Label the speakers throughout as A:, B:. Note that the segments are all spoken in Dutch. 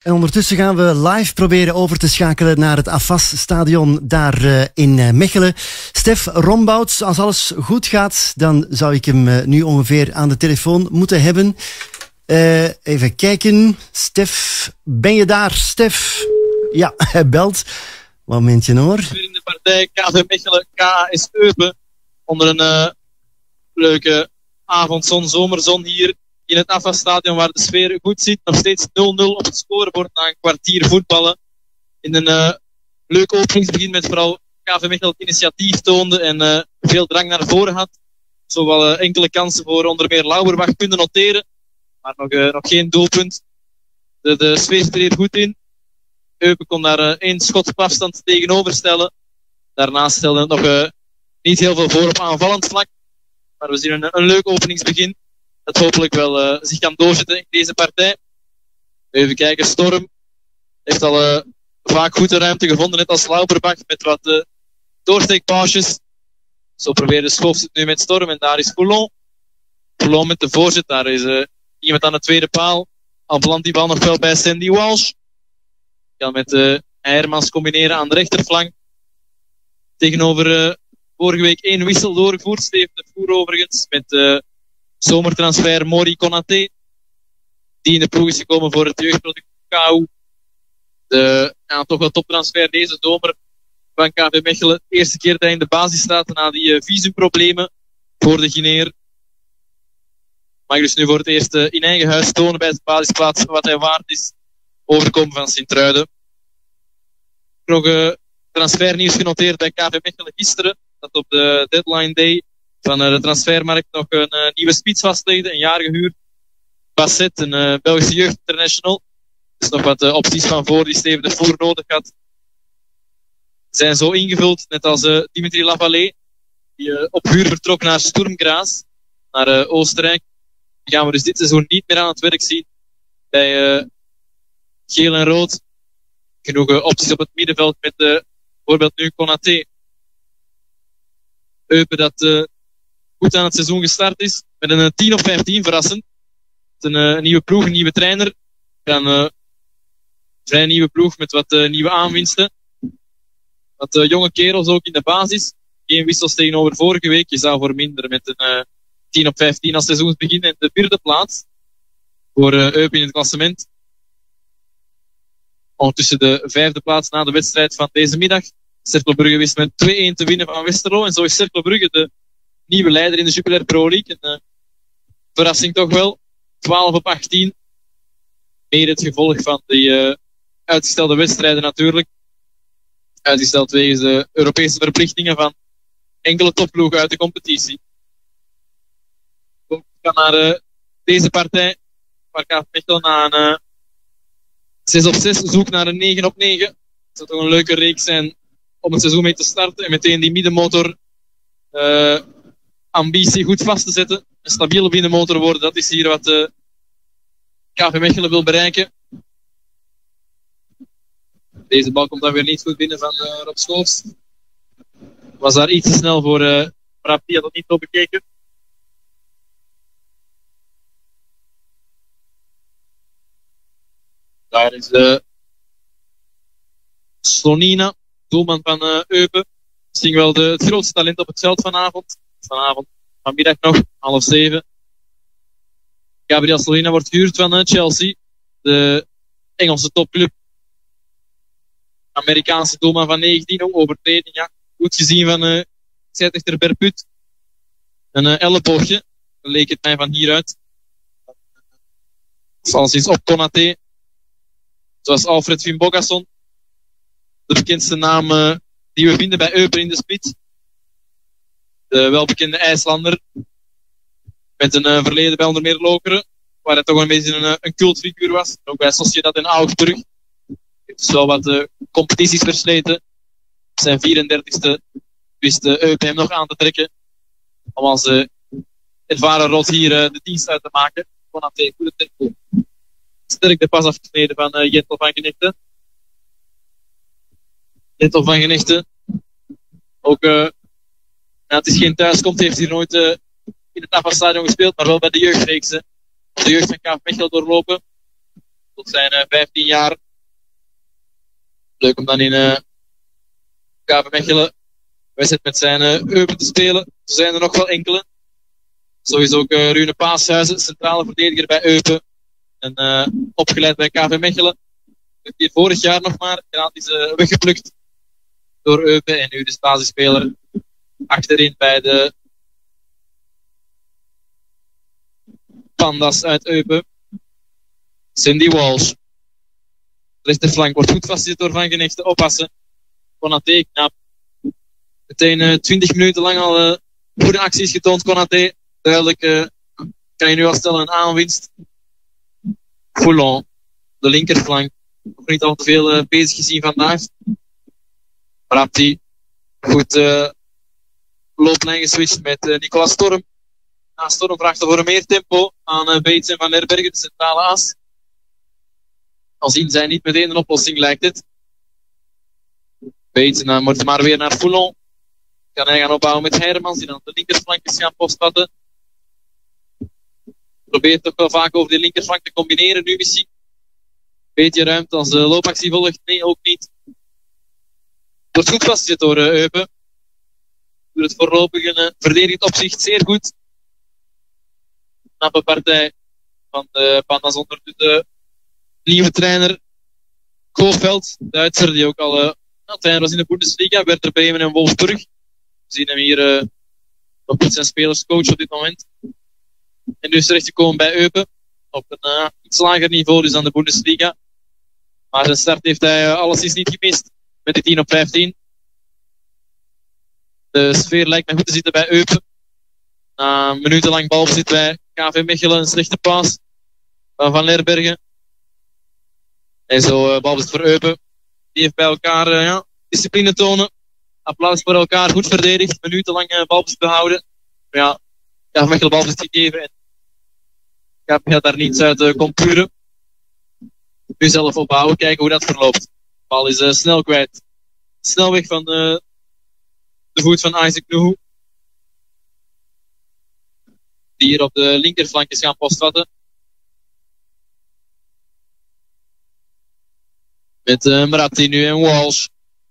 A: En ondertussen gaan we live proberen over te schakelen naar het AFAS-stadion daar in Mechelen. Stef Rombouts, als alles goed gaat, dan zou ik hem nu ongeveer aan de telefoon moeten hebben. Even kijken. Stef, ben je daar? Stef? Ja, hij belt. Momentje hoor.
B: Weer in de partij KV Mechelen, KAS Eupen. Onder een leuke avondzon, zomerzon hier in het AFAS-stadion waar de sfeer goed zit. Nog steeds 0-0 op het scorebord na een kwartier voetballen. In een leuk openingsbegin met vooral KV Mechelen het initiatief toonde en veel drang naar voren had. Zowel enkele kansen voor onder meer Lauberbach kunnen noteren. Maar nog geen doelpunt. De sfeer zit er hier goed in. Eupen kon daar 1 schot op afstand tegenover stellen. Daarnaast stelde het nog niet heel veel voor op aanvallend vlak. Maar we zien een leuk openingsbegin. Dat hopelijk wel zich kan doorzetten in deze partij. Even kijken, Storm heeft al vaak goed de ruimte gevonden. Net als Lauberbach met wat doorsteekpaasjes. Zo probeerde Schoofs het nu met Storm. En daar is Poulon. Poulon met de voorzet. Daar is iemand aan de tweede paal. Al belandt die bal nog wel bij Sandy Walsh. Kan met Eiermans combineren aan de rechterflank. Tegenover vorige week 1 wissel doorgevoerd. Steven de Voer overigens. Met zomertransfer Mori Konaté. Die in de ploeg is gekomen voor het jeugdproduct KU. Toch wel toptransfer deze zomer van KV Mechelen. De eerste keer dat hij in de basis staat na die visumproblemen voor de Guineer. Mag dus nu voor het eerst in eigen huis tonen bij zijn basisplaats wat hij waard is. Overkomen van Sint-Truiden. Nog transfernieuws genoteerd bij KV Mechelen gisteren. Dat op de deadline day van de transfermarkt nog een nieuwe spits vastlegde. Een jaar gehuurd. Basset, een Belgische jeugdinternational. Dus nog wat opties van voor die Steven de Voer nodig had. Zijn zo ingevuld, net als Dimitri Lavallée. Die op huur vertrok naar Sturm Graz. Naar Oostenrijk. Die gaan we dus dit seizoen niet meer aan het werk zien. Bij geel en rood. Genoeg opties op het middenveld met bijvoorbeeld nu Konaté. Eupen dat goed aan het seizoen gestart is. Met een 10 op 15 verrassend. Met een nieuwe ploeg, een nieuwe trainer. Een vrij nieuwe ploeg met wat nieuwe aanwinsten. Wat jonge kerels ook in de basis. Geen wissels tegenover vorige week. Je zou verminderen met een 10 op 15 als seizoensbegin. En de 4e plaats voor Eupen in het klassement. Ondertussen de 5e plaats na de wedstrijd van deze middag. Cercle Brugge wist met 2-1 te winnen van Westerlo. En zo is Cercle Brugge de nieuwe leider in de Jupiler Pro League. Een verrassing toch wel. 12 op 18. Meer het gevolg van die uitgestelde wedstrijden natuurlijk. Uitgesteld wegens de Europese verplichtingen van enkele topploegen uit de competitie. We gaan naar deze partij. Waar KV Mechelen na een 6 op 6 zoekt naar een 9 op 9. Het zou toch een leuke reeks zijn om het seizoen mee te starten. En meteen die middenmotor ambitie goed vast te zetten. Een stabiele middenmotor worden, dat is hier wat KV Mechelen wil bereiken. Deze bal komt dan weer niet goed binnen van Rob Schoofs. Was daar iets te snel voor Rapi, had dat niet zo bekeken. Daar is Slonina, doelman van Eupen. Misschien wel het grootste talent op het veld vanavond. Vanmiddag nog, 6:30. Gabriel Slonina wordt gehuurd van Chelsea. De Engelse topclub. Amerikaanse doelman van 19, overtreding. Ja. Goed gezien van scheidsrechter Berput. Een elleboogje. Dan leek het mij van hieruit. Zoals is op Konaté. Zoals Alfred Finn Bogasson. De bekendste naam die we vinden bij Eupen in de spits. De welbekende IJslander. Met een verleden bij onder meer Lokeren. Waar hij toch een beetje een cultfiguur was. Ook bij Sociedad en Augsburg. Heeft dus wel wat competities versleten. Op zijn 34e wist Eupen hem nog aan te trekken. Om als ervaren rot hier de dienst uit te maken. Konaté, goede tempo. Sterk de pas afgesneden van Jentel van Genechten. Jentel van Genechten. Ook, het is geen thuiskomst, heeft hier nooit in het AFAS-stadion gespeeld, maar wel bij de jeugdreeksen. De jeugd van KV Mechelen doorlopen. tot zijn 15 jaar. Leuk om dan in KV Mechelen wedstrijd met zijn Eupen te spelen. Zo zijn er nog wel enkele. Sowieso ook Rune Paashuizen, centrale verdediger bij Eupen. En opgeleid bij KV Mechelen. Hier vorig jaar nog maar gratis weggeplukt door Eupen. En nu de basisspeler achterin bij de Pandas uit Eupen. Cindy Walsh. De rechterflank wordt goed vastgezet door Van Genechten. Oppassen. Konaté knap. Meteen 20 minuten lang al goede acties getoond. Konaté. Duidelijk kan je nu al stellen een aanwinst. Foulon. De linkerflank. Nog niet al te veel bezig gezien vandaag. Rapti. Goed looplijn geswitcht met Nicolas Storm. Storm vraagt voor meer tempo aan Bates en Van Lerbergen, de centrale as. Al zien zij niet meteen een oplossing, lijkt het. Bates en dan moet maar weer naar Foulon. Kan hij gaan opbouwen met Hermans, die dan de linkerflank is gaan postvatten. Probeert toch wel vaak over de linkerflank te combineren nu misschien. Beetje ruimte als de loopactie volgt. Nee, ook niet. Wordt goed vastgezet door Eupen. Doet het voorlopig in verdedigend opzicht zeer goed. Knappe partij van de Pandas onder de nieuwe trainer Koolveld. Duitser die ook al trainer was in de Bundesliga. Werder Bremen en Wolfsburg. We zien hem hier nog met zijn spelerscoach op dit moment. En dus terechtgekomen bij Eupen. Op een iets lager niveau dus dan de Bundesliga. Maar zijn start heeft hij alleszins niet gemist. Met die 10 op 15. De sfeer lijkt mij goed te zitten bij Eupen. Na minutenlang balbezit bij KV Mechelen. Een slechte paas van Van Lerbergen. En zo balbezit voor Eupen. Die heeft bij elkaar discipline tonen. Applaus voor elkaar. Goed verdedigd. Minutenlang balbezit behouden. Maar ja, KV Mechelen balbezit gegeven. En KV gaat daar niets uit compuren. Nu zelf opbouwen. Kijken hoe dat verloopt. De bal is snel kwijt. Snel weg van de voet van Isaac Nuhu. Die hier op de linkerflank is gaan postvatten. Met Mratti nu en Walsh.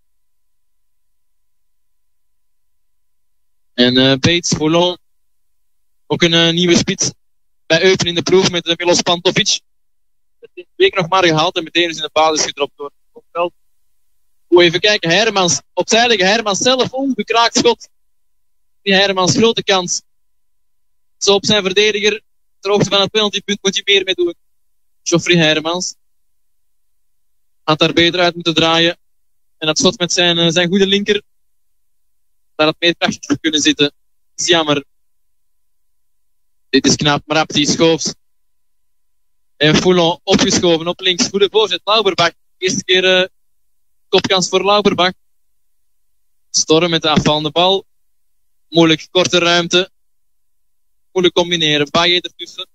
B: En Bates, Foulon. Ook een nieuwe spits bij Eupen in de ploeg met Milos Pantovic. Deze week nog maar gehaald en meteen is in de basis gedropt door het veld. Even kijken, Hermans. Opzij liggen, Hermans zelf ongekraakt schot. Die Hermans, grote kans. Zo op zijn verdediger. Ter hoogte van het penaltypunt moet hij meer mee doen. Geoffrey Hermans. Had daar beter uit moeten draaien. En dat schot met zijn goede linker. Daar had meer krachtig voor kunnen zitten. Dat is jammer. Dit is knap, maar Rapti schoofs. En Foulon opgeschoven op links. Goede voorzet, Lauberbach. Eerste keer kopkans voor Lauberbach. Storm met de afvallende bal. Moeilijk, korte ruimte. Moeilijk combineren. Baye ertussen.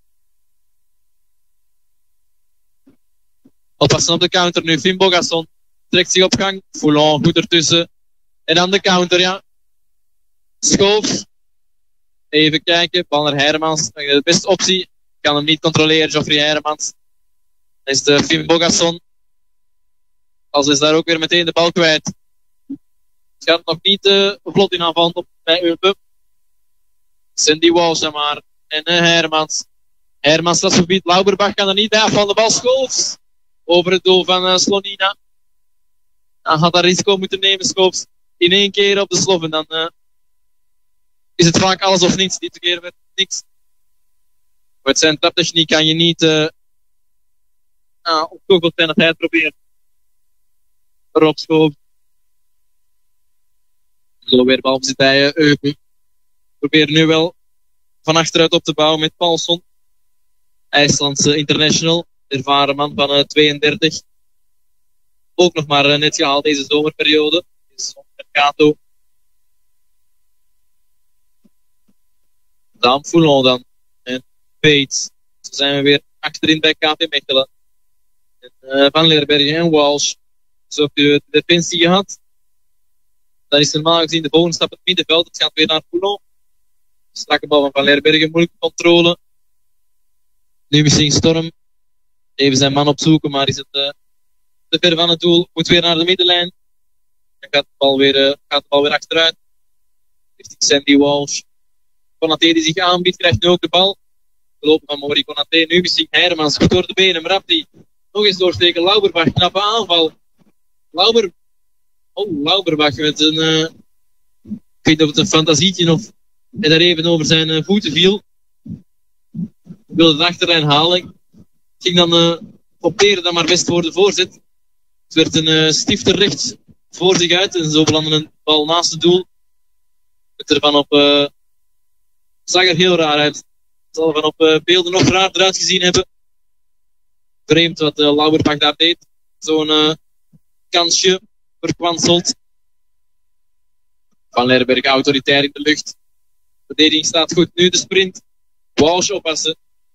B: Oppassen op de counter nu. Finn Bogasson trekt zich op gang. Foulon goed ertussen. En dan de counter, ja. Schoofs. Even kijken. Bal naar Hermans. De beste optie. Kan hem niet controleren. Geoffrey Hermans. Dan is de Finn Bogasson. Als is daar ook weer meteen de bal kwijt. Het gaat nog niet vlot in aanval op bij Eupen. Cindy Walsh maar. En Hermans. Hermans dat gebied. Lauberbach kan er niet bij afvallen. De bal Schoofs. Over het doel van Slonina. Dan had dat risico moeten nemen, Schoofs. In één keer op de sloffen. Dan is het vaak alles of niets. Dit keer werd het niks. Met zijn traptechniek kan je niet op zoveel snelheid proberen. Rob Schoofs. Zo weer balbezit bij Eupen. Probeer nu wel van achteruit op te bouwen met Paulson. IJslandse international. Ervaren man van 32. Ook nog maar net gehaald deze zomerperiode. Is Mercato. Dan Foulon dan. En Bates. Zo zijn we weer achterin bij KV Mechelen. En, Van Lerbergen en Walsh. Zo heb je de defensie gehad. Dan is normaal gezien de volgende stap het middenveld. Het gaat weer naar Foulon. Strakke bal van Lerbergen. Moeilijke controle. Nu misschien Storm. Even zijn man opzoeken, maar is het te ver van het doel. Moet weer naar de middenlijn. Dan gaat de bal weer achteruit. Richting Sandy Walsh. Konaté die zich aanbiedt, krijgt nu ook de bal. De lopen van Mori Konaté. Nu misschien Hermans. Goed door de benen. Mrapti. Nog eens doorsteken. Lauberbach. Knappe aanval. Lauberbach met een... ik weet niet of het een fantasietje of hij daar even over zijn voeten viel. Ik wilde de achterlijn halen. Ging dan opteren dan maar best voor de voorzet. Het werd een stifter rechts voor zich uit. En zo belandde een bal naast het doel. Het ervan op... zag er heel raar uit. Het zal van op beelden nog raar eruit gezien hebben. Vreemd wat Lauberbach daar deed. Zo'n kansje verkwanseld. Van Lerberg autoritair in de lucht. De verdediging staat goed. Nu de sprint. Walsh oppassen.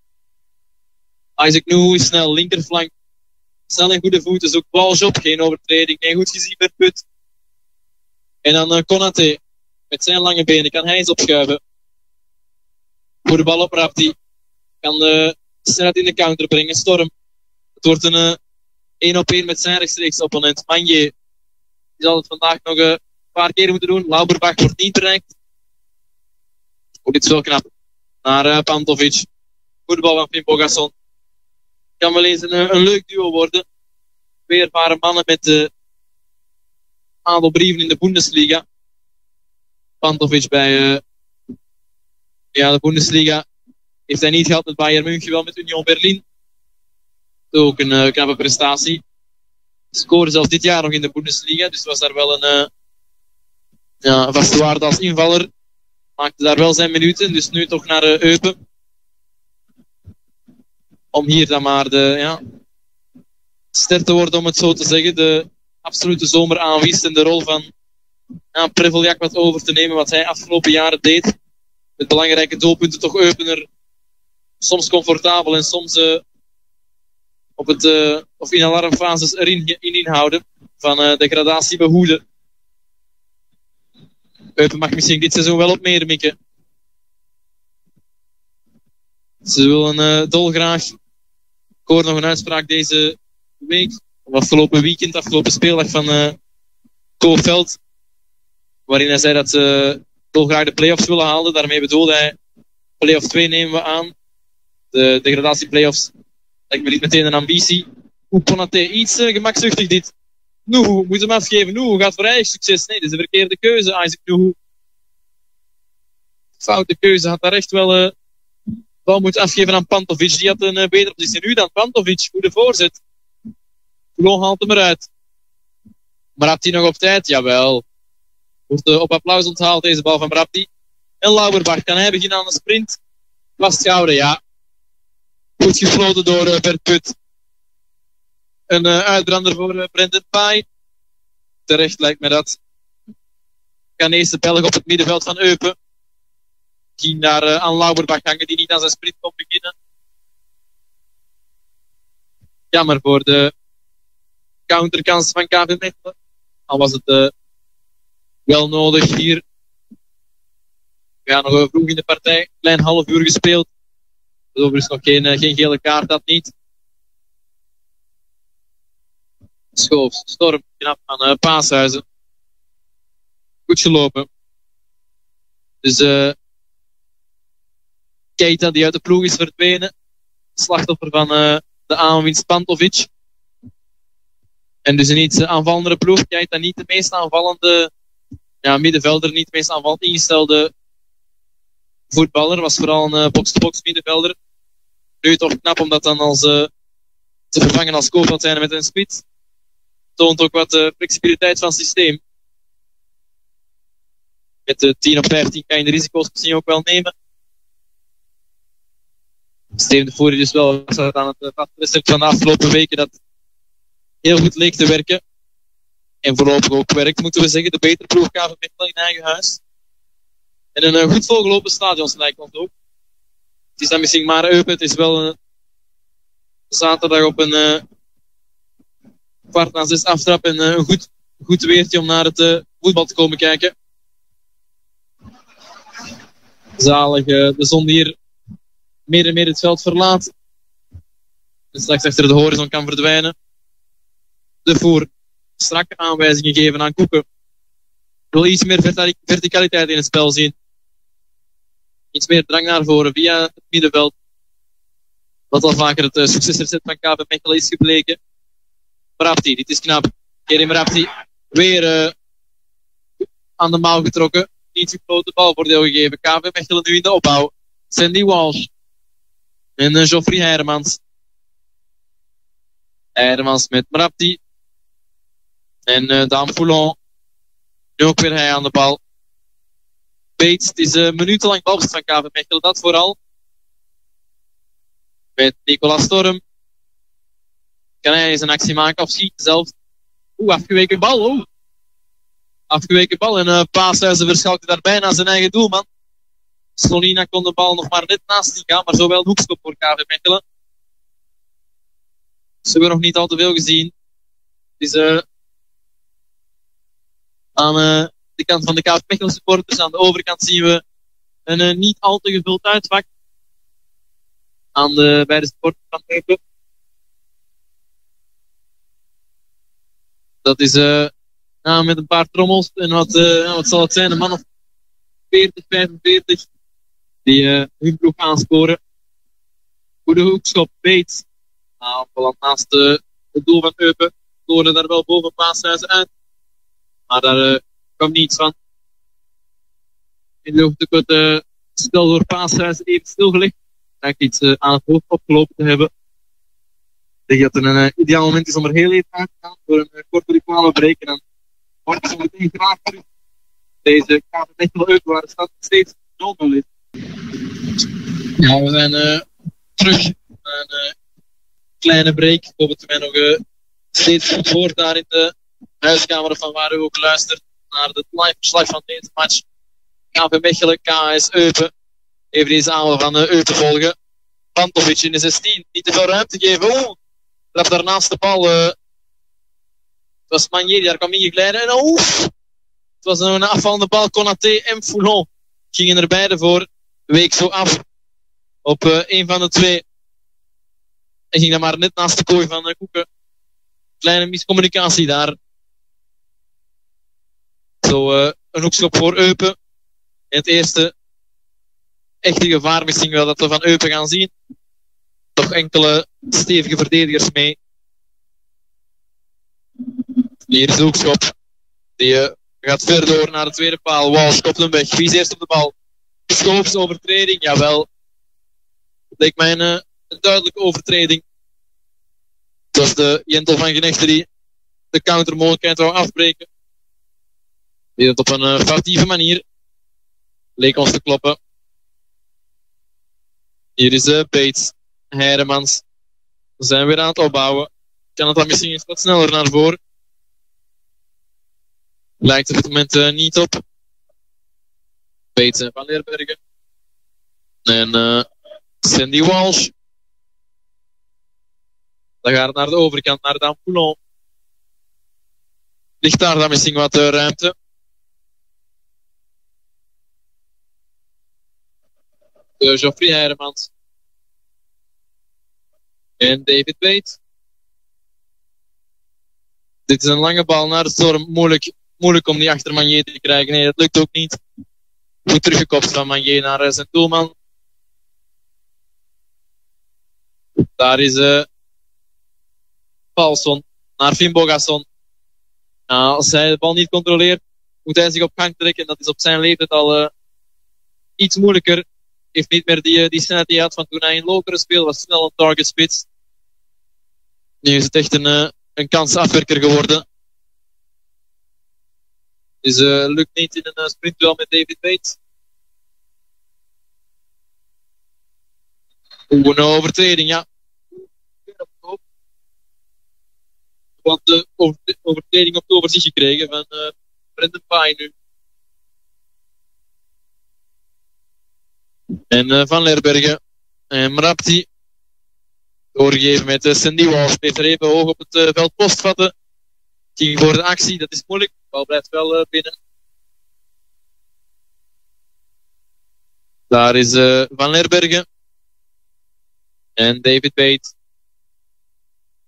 B: Isaac Nuhu is snel. Linkerflank. Snel en goede voeten. Zoekt Walsh op. Geen overtreding. Geen goed gezien Verput. En dan Konaté. Met zijn lange benen kan hij eens opschuiven. Goede bal op Rapti. Kan de snelheid in de counter brengen. Storm. Het wordt een 1-op-1 met zijn rechtstreeks opponent. Manje. Die zal het vandaag nog een paar keer moeten doen. Lauberbach wordt niet bereikt. Oh, dit is wel knap. Naar Pantovic. Goede bal van Finn Bogasson. Kan wel eens een leuk duo worden. Twee ervaren mannen met aantal brieven in de Bundesliga. Pantovic bij de Bundesliga heeft hij niet gehad met Bayern München, wel met Union Berlin. Ook een knappe prestatie. Scoorde zelfs dit jaar nog in de Bundesliga, dus was daar wel een vaste waarde als invaller. Maakte daar wel zijn minuten, dus nu toch naar Eupen. Om hier dan maar de ster te worden, om het zo te zeggen. De absolute zomer aanwist en de rol van Preveljak wat over te nemen wat hij afgelopen jaren deed. Met belangrijke doelpunten toch Eupener soms comfortabel en soms of in alarmfases erin inhouden. Van degradatie behoeden. Eupen mag misschien dit seizoen wel op meer mikken. Ze willen dolgraag. Ik hoor nog een uitspraak deze week. Of afgelopen weekend, afgelopen speeldag van Koolveld. Waarin hij zei dat ze dolgraag de play-offs willen halen. Daarmee bedoelde hij play-off 2 nemen we aan. De degradatie play-offs. Lijkt me niet meteen een ambitie. Konaté, iets gemakzuchtig dit. Nuhu, moet hem afgeven. Nuhu gaat voor eigen succes. Nee, dit is een verkeerde keuze, Isaac Nuhu. Foute keuze, had daar echt wel bal moeten afgeven aan Pantovic. Die had een betere positie nu dan Pantovic. Goede voorzet. Coulon haalt hem eruit. Maar had hij nog op tijd? Jawel. Wordt op applaus onthaald deze bal van Brapti. En Lauberbach, kan hij beginnen aan de sprint? Vastgehouden, ja. Goed gefloten door Bert Put. Een uitbrander voor Brendan Pai. Terecht lijkt me dat. Ghanese Belg op het middenveld van Eupen. Ging daar aan Lauberbach hangen die niet aan zijn sprint kon beginnen. Jammer voor de counterkans van KV Mechelen. Al was het wel nodig hier. We gaan nog vroeg in de partij. Klein half uur gespeeld. Dus overigens nog geen gele kaart, dat niet. Schoofs, Storm, knap van Paashuizen. Goed gelopen. Dus Keita die uit de ploeg is verdwenen. Slachtoffer van de aanwinst Pantovic. En dus een iets aanvallendere ploeg. Keita niet de meest aanvallende middenvelder, niet de meest aanvallend ingestelde voetballer. Was vooral een box-to-box middenvelder. Nu toch knap om dat dan als te vervangen als Koopland zijn met een spits. Toont ook wat flexibiliteit van het systeem. Met de 10 op 15 kan je de risico's misschien ook wel nemen. Steven de Voer dus wel aan het vastwedstrijd van de afgelopen weken dat heel goed leek te werken. En voorlopig ook werkt, moeten we zeggen. De betere ploeg KV Mechelen in eigen huis. En een goed volgelopen stadion lijkt ons ook. Het is dan misschien maar Eupen. Het is wel een zaterdag op een 5:45 aftrap. En een goed weertje om naar het voetbal te komen kijken. Zalig de zon hier meer en meer het veld verlaat. straks achter de horizon kan verdwijnen. De Voer strakke aanwijzingen geven aan Koeken. Wil iets meer verticaliteit in het spel zien. Iets meer drang naar voren via het middenveld. Wat al vaker het succesrecept van KV Mechelen is gebleken. Mrapti, dit is knap. Kerim Mrapti weer aan de mouw getrokken. Niet gefloten balvoordeel gegeven. KV Mechelen nu in de opbouw. Sandy Walsh. En Geoffrey Heiremans. Heiremans met Mrapti. En Daan Foulon. Nu ook weer hij aan de bal. Bates, het is minutenlang balbezit van KV Mechelen, dat vooral. Met Nicolas Storm. Kan hij eens een actie maken of schieten zelfs? Afgeweken bal. Afgeweken bal en Paashuizen verschalkte daar bijna zijn eigen doelman. Solina kon de bal nog maar net naast die gaan, maar zo wel een hoekschop voor KV Mechelen. Ze hebben nog niet al te veel gezien. Het is aan de kant van de KV Mechelen supporters. Aan de overkant zien we een niet al te gevuld uitvak. Bij de supporters van Eupen. Dat is met een paar trommels en wat zal het zijn, een man of 40, 45 die hun ploeg aansporen. Goede hoekschop, Bates. Beland naast het doel van Eupen. Scoren daar wel boven Paashuizen uit. Maar daar kwam niets van. In de lucht ook het spel door Paashuizen even stilgelegd. Lijkt iets aan het hoofd opgelopen te hebben. Ik denk dat het een ideaal moment is om er heel even uit te gaan voor een korte rituele break. En dan wordt het zo meteen graag terug. Deze KV Mechelen Eupen waar de stand steeds 0-0 is. Ja, we zijn terug na een kleine break. Ik hoop dat u mij nog steeds goed hoort daar in de huiskamer van waar u ook luistert naar de live verslag van deze match. KV Mechelen, KS Eupen. Even deze aanval van Eupen volgen. Pantovic in de 16. Niet te veel ruimte geven. Trap daarnaast de bal. Het was Manier, daar kwam ingeglijden. En het was een afvallende bal. Konaté en Foulon gingen er beide voor. Week zo af op een van de twee. En ging dan maar net naast de kooi van Koeken. Kleine miscommunicatie daar. Zo een hoekschop voor Eupen. En het eerste echte gevaar misschien wel dat we van Eupen gaan zien. Toch enkele stevige verdedigers mee. Hier is de hoekschop. Die gaat ver door naar de tweede paal. Walsh kopt hem weg. Wie is eerst op de bal? Schoops overtreding. Jawel. Dat leek mij een duidelijke overtreding. Het was de Jentel van Genechten die de countermogelijkheid wou afbreken. Die dat op een foutieve manier leek ons te kloppen. Hier is Bates. Heiremans. We zijn weer aan het opbouwen. Kan het dan misschien eens wat sneller naar voren? Lijkt op het moment niet op. Bates en Van Leerbergen. En Sandy Walsh. Dan gaat het naar de overkant, naar Dan Foulon. Ligt daar dan misschien wat ruimte? Geoffrey Heiremans. En David Bates. Dit is een lange bal naar de Storm. Moeilijk om die achter Manier te krijgen. Nee, dat lukt ook niet. Goed teruggekopt van Manier naar zijn doelman. Daar is Paulson naar Finn Bogasson. Als hij de bal niet controleert, moet hij zich op gang trekken. Dat is op zijn leeftijd al iets moeilijker. Heeft niet meer die snelheid die hij had van toen hij in Lokeren speelde. Was snel een target spits. Nu is het echt een kansafwerker geworden. Dus lukt niet in een sprintduel met David Bates. Een overtreding, ja. Want de overtreding op de overzicht gekregen van Brendan Pye nu. En Van Leerbergen. En Mrapti. Doorgegeven met Sandy Walsh. Bleef er even hoog op het veld postvatten. Ging voor de actie. Dat is moeilijk. De bal blijft wel binnen. Daar is Van Leerbergen. En David Bates.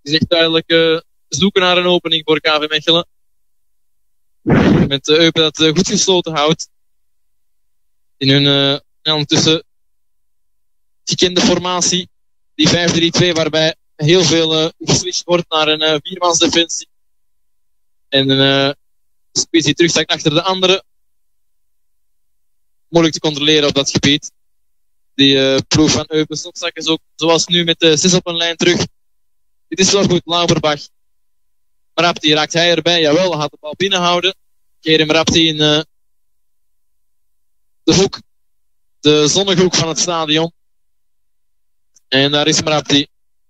B: is echt duidelijk zoeken naar een opening voor KV Mechelen. Met Eupen dat goed gesloten houdt. In hun ondertussen gekende formatie. Die 5-3-2 waarbij heel veel geswitcht wordt naar een viermans defensie. En een spits die terugzakt achter de andere. Moeilijk te controleren op dat gebied. Die ploeg van Eupen soms is ook zoals nu met 6 op een lijn terug. Dit is wel goed, Lauberbach. Mrapti, raakt hij erbij? Jawel, hij gaat de bal binnenhouden. Kerem Mrapti in de hoek. De zonnige hoek van het stadion. En daar is Mrapti.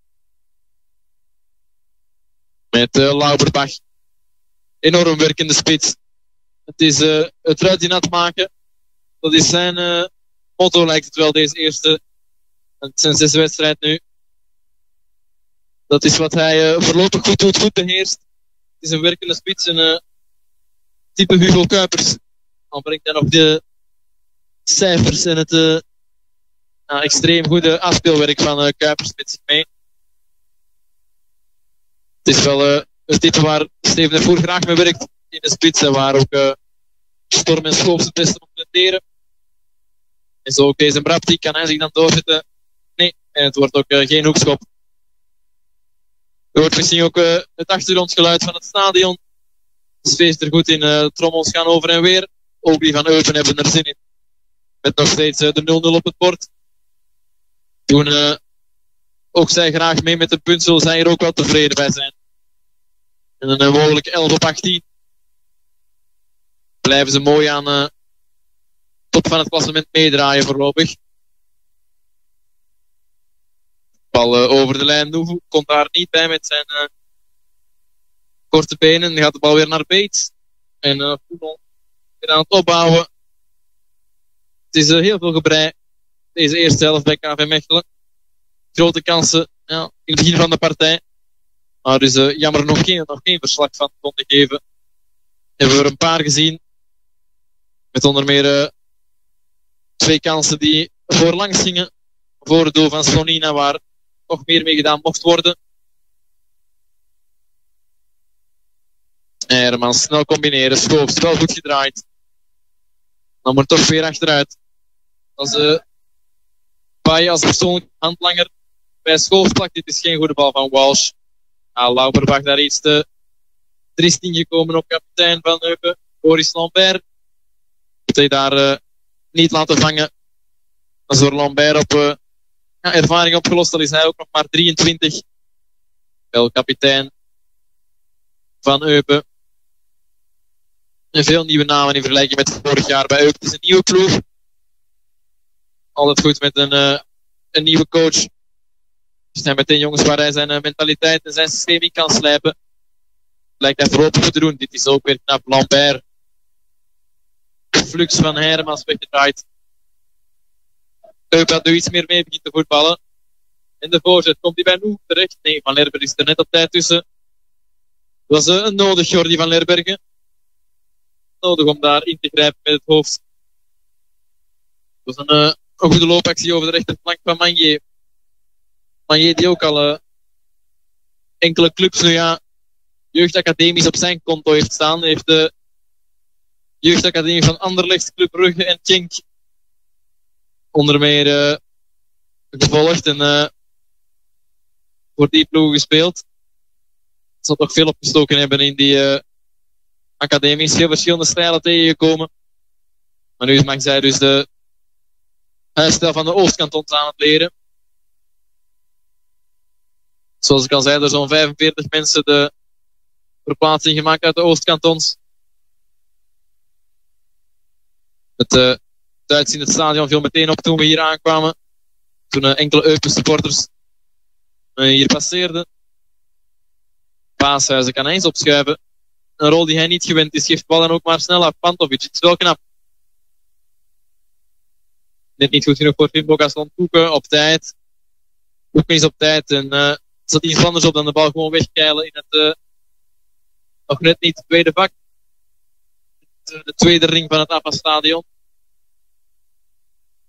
B: Met Lauberbach. Enorm werkende spits. Het is het ruitje nat maken. Dat is zijn motto, lijkt het wel, deze eerste. Het zijn 6 wedstrijd nu. Dat is wat hij voorlopig goed doet, goed beheerst. Het is een werkende spits, een type Hugo Kuipers. Dan brengt hij nog de cijfers en het extreem goede afspeelwerk van Kuipers met zich mee. Het is wel een type waar Steven de Voer graag mee werkt in de spits. En waar ook Storm en Schoops het beste op presteren. En zo ook deze Mrapti, kan hij zich dan doorzetten? Nee, en het wordt ook geen hoekschop. Er wordt misschien ook het achtergrondgeluid van het stadion. De sfeer is er goed in. Trommels gaan over en weer. Ook die van Eupen hebben er zin in. Met nog steeds de 0-0 op het bord. Doen ook zij graag mee met de punt. Zullen zij er ook wel tevreden bij zijn. En een mogelijk 11 op 18. Blijven ze mooi aan top van het klassement meedraaien voorlopig. Bal over de lijn. Noevo komt daar niet bij met zijn korte benen. Dan gaat de bal weer naar Bates. En Poenel weer aan het opbouwen. Het is heel veel gebrei. Deze eerste helft bij KV Mechelen. Grote kansen in het begin van de partij. Maar dus jammer nog geen verslag van konden geven. Hebben we er een paar gezien. Met onder meer 2 kansen die voorlangs gingen. Voor het doel van Slonina, waar nog meer mee gedaan mocht worden. Hermans snel combineren. Schoops wel goed gedraaid. Dan moet toch weer achteruit. Als Baai als persoonlijk handlanger bij Schoops plakt. Dit is geen goede bal van Walsh. Lauberbach daar iets te triest ingekomen op kapitein van Eupen. Boris Lambert. Moet hij daar niet laten vangen. Als door Lambert op ervaring opgelost, dan is hij ook nog maar 23. Wel kapitein van Eupen. En veel nieuwe namen in vergelijking met vorig jaar bij Eupen. Het is een nieuwe ploeg. Altijd goed met een nieuwe coach. Er zijn meteen jongens waar hij zijn mentaliteit en zijn systeem in kan slijpen. Lijkt hij voorlopig te doen. Dit is ook weer knap. Lambert. De flux van Hermans weggedraaid. Eupen had nu iets meer mee begint te voetballen. En de voorzet komt hij bij Noe terecht. Nee, Van Lerbergen is er net op tijd tussen. Het was een nodig, Jordi van Lerbergen. Nodig om daar in te grijpen met het hoofd. Het was een goede loopactie over de rechterflank van Manier. Manier die ook al enkele clubs nu jeugdacademies op zijn konto heeft staan. Hij heeft de jeugdacademie van Anderlecht, Club Brugge en Genk onder meer gevolgd en voor die ploeg gespeeld. Het zal toch veel opgestoken hebben in die academies. Veel verschillende stijlen tegengekomen. Maar nu mag zij dus de huisstijl van de Oostkantons aan het leren. Zoals ik al zei, er zo'n 45 mensen de verplaatsing gemaakt uit de Oostkantons. Het Duits in het stadion viel meteen op toen we hier aankwamen. Toen enkele Eupen supporters hier passeerden. Paashuizen kan eens opschuiven. Een rol die hij niet gewend is, geeft bal dan ook maar snel af. Pantovic, het is wel knap. Net niet goed genoeg voor Fimbokas Landkoeken, op tijd. Koeken is op tijd en zat iets anders op dan de bal gewoon wegkeilen in het nog net niet tweede vak. De tweede ring van het APA-stadion.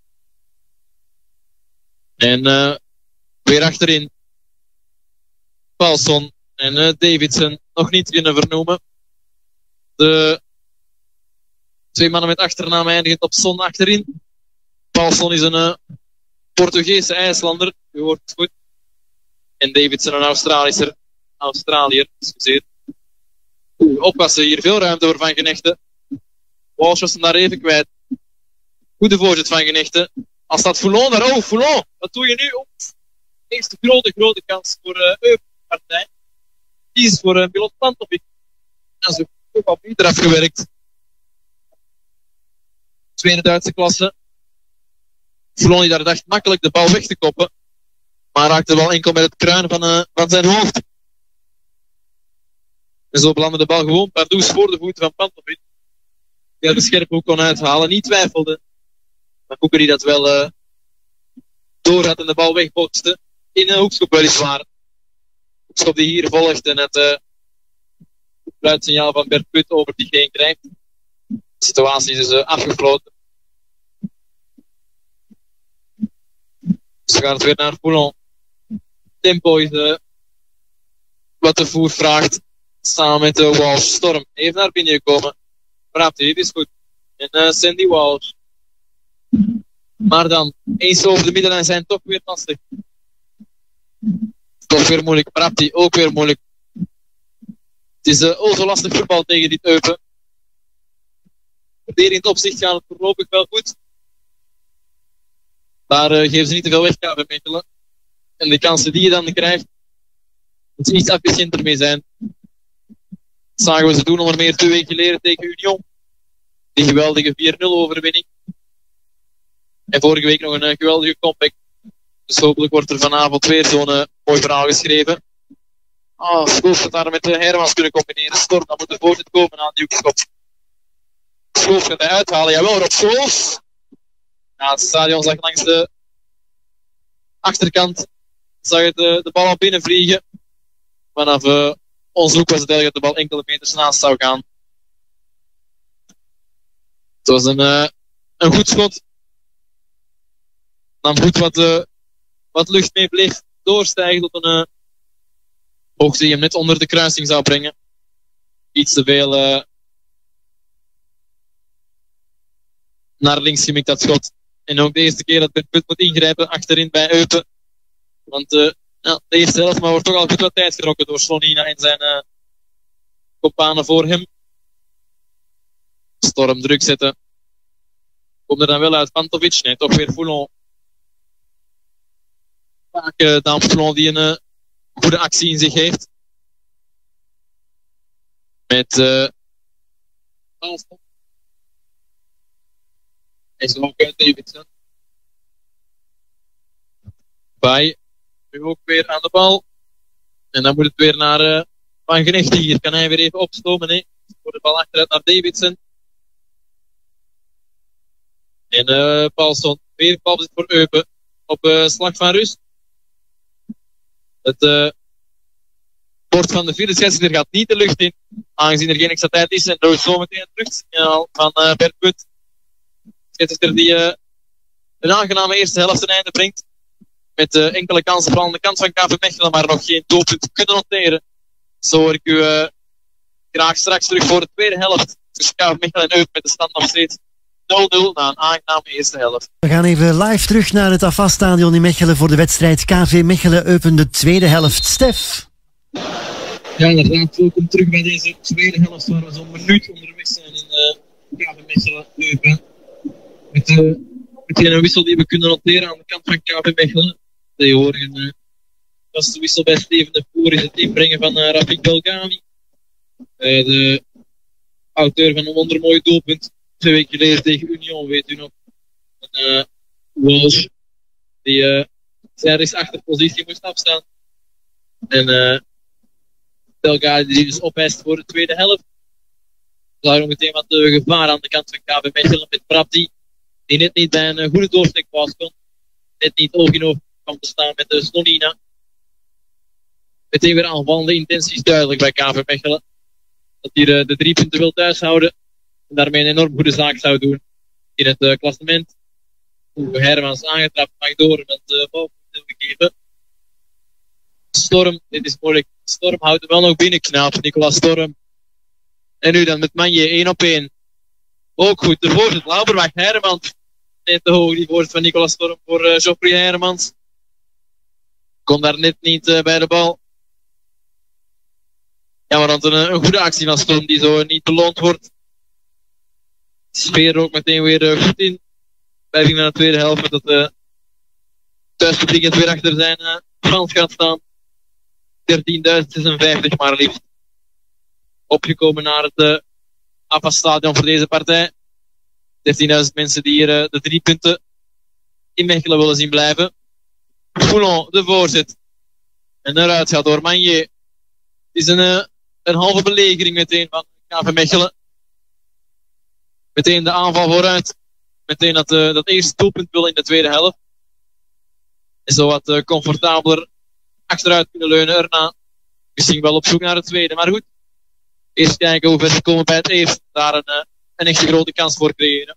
B: En weer achterin. Paulson en Davidson nog niet kunnen vernoemen. De twee mannen met achternaam eindigend op Son achterin. Paulson is een Portugese IJslander, u hoort het goed. En Davidson een Australiër, excuseer. Oppassen, hier veel ruimte voor Van Genechten. Walsh was hem daar even kwijt. Goede voorzet van Genechten. Als dat Foulon daar... Oh, Foulon, wat doe je nu? Eerste grote kans voor Eupen-partij. Kies voor Milot Pantovic. En zo goed op Pieter afgewerkt. Tweede Duitse klasse. Foulon die daar dacht makkelijk de bal weg te koppen. Maar raakte wel enkel met het kruin van zijn hoofd. En zo belandde de bal gewoon pardoes voor de voeten van Pantovic. Die de scherpe hoek kon uithalen. Niet twijfelde. Maar Koeker die dat wel door had en de bal wegbotste. In een hoekschop weliswaar. Hoekschop die hier volgt en het fluitsignaal van Bert Put over die geen krijgt. De situatie is dus afgefloten. Dus we gaan het weer naar Foulon. Tempo is wat de voer vraagt. Samen met de Walsh. Storm even naar binnen gekomen. Praapt hij, dit is goed. En Sandy Walsh. Maar dan, eens over de middenlijn zijn toch weer lastig. Toch weer moeilijk. Prapti ook weer moeilijk. Het is zo lastig voetbal tegen dit Eupen. Verdedigend opzicht gaat het voorlopig wel goed. Daar geven ze niet te veel weg, KV Mechelen. En de kansen die je dan krijgt, moet je iets efficiënter mee zijn. Dat zagen we ze doen onder meer 2 weken geleden tegen Union. Die geweldige 4-0 overwinning. En vorige week nog een geweldige comeback. Dus hopelijk wordt er vanavond weer zo'n mooi verhaal geschreven. Schoof gaat daar met Hermans kunnen combineren. Storm, dan moet de voorzet komen aan die hoekschop. Schoof gaat hij uithalen. Jawel, Rob Schoof. Ja, het stadion zag langs de achterkant. Zag het de bal al binnen vliegen. Vanaf onze hoek was het eigenlijk dat de bal enkele meters naast zou gaan. Het was een goed schot. Dan goed wat lucht mee bleef doorstijgen tot een hoogte die hem net onder de kruising zou brengen. Iets te veel naar links gemikt dat schot. En ook de eerste keer dat Bert Put moet ingrijpen achterin bij Eupen. Want de eerste helft maar wordt toch al goed wat tijd gerokken door Slonina en zijn kompanen voor hem. Storm druk zetten. Komt er dan wel uit Pantovic? Nee, toch weer Foulon. Vaak Daan Foulon die een goede actie in zich heeft. Met Alstom. En zo ook Davidson. Bij nu ook weer aan de bal. En dan moet het weer naar Van Genechten. Hier kan hij weer even opstomen. Nee. Voor de bal achteruit naar Davidson. En Paulson weer balbezit voor Eupen. Op slag van rust. Het bord van de vierde scheidsrechter gaat niet de lucht in. Aangezien er geen extra tijd is. En door zometeen het terugsignaal van Bert Put. Scheidsrechter die een aangename eerste helft ten einde brengt. Met enkele kansen vooral aan de kant van KV Mechelen. Maar nog geen doelpunt kunnen noteren. Zo hoor ik u graag straks terug voor de tweede helft. Tussen KV Mechelen en Eupen met de stand nog steeds 0-0 na een aangename eerste helft.
A: We gaan even live terug naar het AFAS-stadion in Mechelen voor de wedstrijd KV Mechelen-Eupen, de tweede helft. Stef?
B: Ja, inderdaad. Welkom terug bij deze tweede helft waar we zo'n minuut onderweg zijn in KV Mechelen-Eupen. Meteen een wissel die we kunnen noteren aan de kant van KV Mechelen. Tegenwoordig was de wissel bij Steven de Voer in het inbrengen van Rafik Belgavi. De auteur van een wondermooi doelpunt 2 weken geleden tegen Union, weet u nog. Walsh, die zijn rechtsachterpositie moest afstaan. En Belgavi die dus opeist voor de tweede helft. Er lag nog meteen wat gevaar aan de kant van KV Mechelen met Prapti. Die net niet bij een goede doorsteekpas kon. Net niet oog in oog kwam te staan met de Slonina. Meteen weer aanvallende intenties duidelijk bij KV Mechelen. Dat hier de 3 punten wil thuishouden. En daarmee een enorm goede zaak zou doen in het klassement. Hermans aangetrapt mag door met de balpunten gegeven. Storm, dit is moeilijk. Storm houdt hem wel nog binnen knap. Nicolas Storm. En nu dan met Manje, 1 op 1. Ook goed, de voorzet. Lauberbach, Hermans. Net te hoog, die voorzet van Nicolas Storm voor Geoffrey Hermans. Kon daar net niet bij de bal. Ja, maar dan een goede actie van Storm die zo niet beloond wordt. Sfeer ook meteen weer goed in. Wij gingen naar de tweede helft met het thuispubliek het weer achter zijn Frans gaat staan. 13.056 maar liefst. Opgekomen naar het AFAS-stadion voor deze partij. 13.000 mensen die hier de 3 punten in Mechelen willen zien blijven. Foulon, de voorzet. En eruit gaat door Manje. Het is een halve belegering meteen van KV Mechelen. Meteen de aanval vooruit. Meteen dat eerste doelpunt wil in de tweede helft. En zo wat comfortabeler achteruit kunnen leunen erna. Misschien wel op zoek naar het tweede. Maar goed. Eerst kijken hoe ver ze komen bij het eerste. Daar een echte grote kans voor creëren.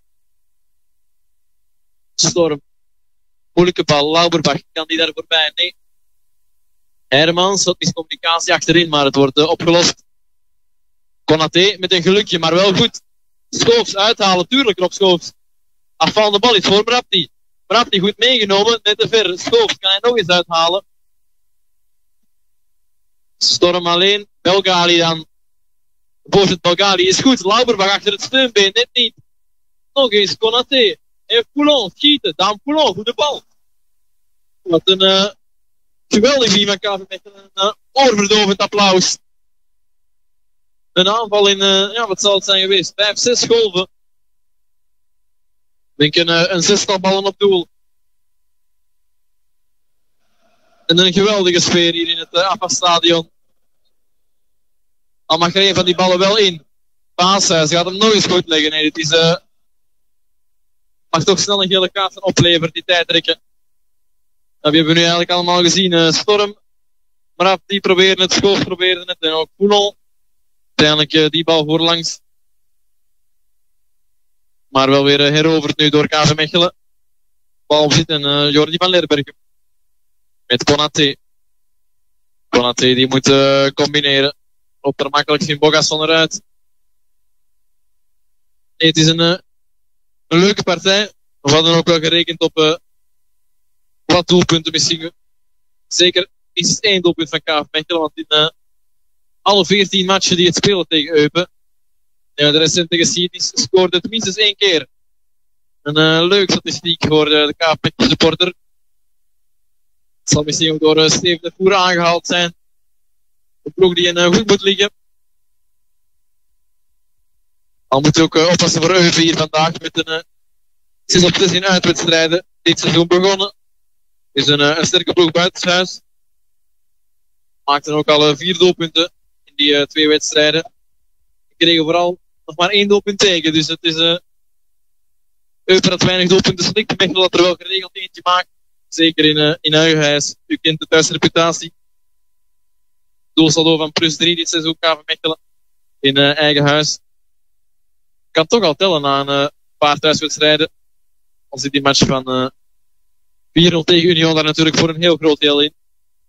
B: Storm. Moeilijke bal. Lauberbach. Kan die daar voorbij? Nee. Hermans. Wat miscommunicatie achterin. Maar het wordt opgelost. Konaté met een gelukje. Maar wel goed. Schoofs uithalen. Tuurlijk Rob Schoofs. Afvallende bal is voor Brapti. Brapti goed meegenomen. Net te ver. Schoofs kan hij nog eens uithalen. Storm alleen. Belgali dan. Voorzet Belgali is goed. Lauberbach achter het steunbeen. Net niet. Nog eens Konaté. En Foulon schieten. Daan Foulon. Goede bal. Wat een geweldig team van KV Mechelen. Een oorverdovend applaus. Een aanval in, wat zal het zijn geweest? 5, 6 golven. Ik denk een 6-tal ballen op doel. En een geweldige sfeer hier in het AFAS-stadion. Al mag er een van die ballen wel in. Paashuis gaat hem nog eens goed leggen. Nee, dit is... mag toch snel een gele kaart gaan opleveren, die tijdrekken. Dat hebben we nu eigenlijk allemaal gezien. Storm. Maar die proberen het. Schoof probeerde het. En ook Poelon. Uiteindelijk die bal voorlangs. Maar wel weer heroverd nu door KV Mechelen. Bal op zit en Jordi van Lerbergen. Met Konaté. Konaté die moet combineren. Loopt er makkelijk geen Bogasson eruit. Nee, het is een leuke partij. We hadden ook wel gerekend op wat doelpunten misschien. Zeker is het 1 doelpunt van KV Mechelen. Want in alle 14 matchen die het spelen tegen Eupen. In de recente geschiedenis scoorde het minstens 1 keer. Een leuk statistiek voor de KV Mechelen supporter. Het zal misschien ook door Steven de Voer aangehaald zijn. De ploeg die goed moet liggen. Al moet ook oppassen voor Eupen hier vandaag met een 6 op 6 in uitwedstrijden dit seizoen begonnen. Is een sterke ploeg buitenshuis. Maakten ook al 4 doelpunten in die 2 wedstrijden. Kregen vooral nog maar 1 doelpunt tegen. Dus het is Eupen dat weinig doelpunten slikt. Mechelen dat er wel geregeld eentje maakt. Zeker in Huigenhuis. U kent de thuisreputatie. Doelsaldo van +3 dit seizoen KV Mechelen. In eigen huis. Kan toch al tellen na een paar thuiswedstrijden. Al zit die match van 4-0 tegen Union daar natuurlijk voor een heel groot deel in.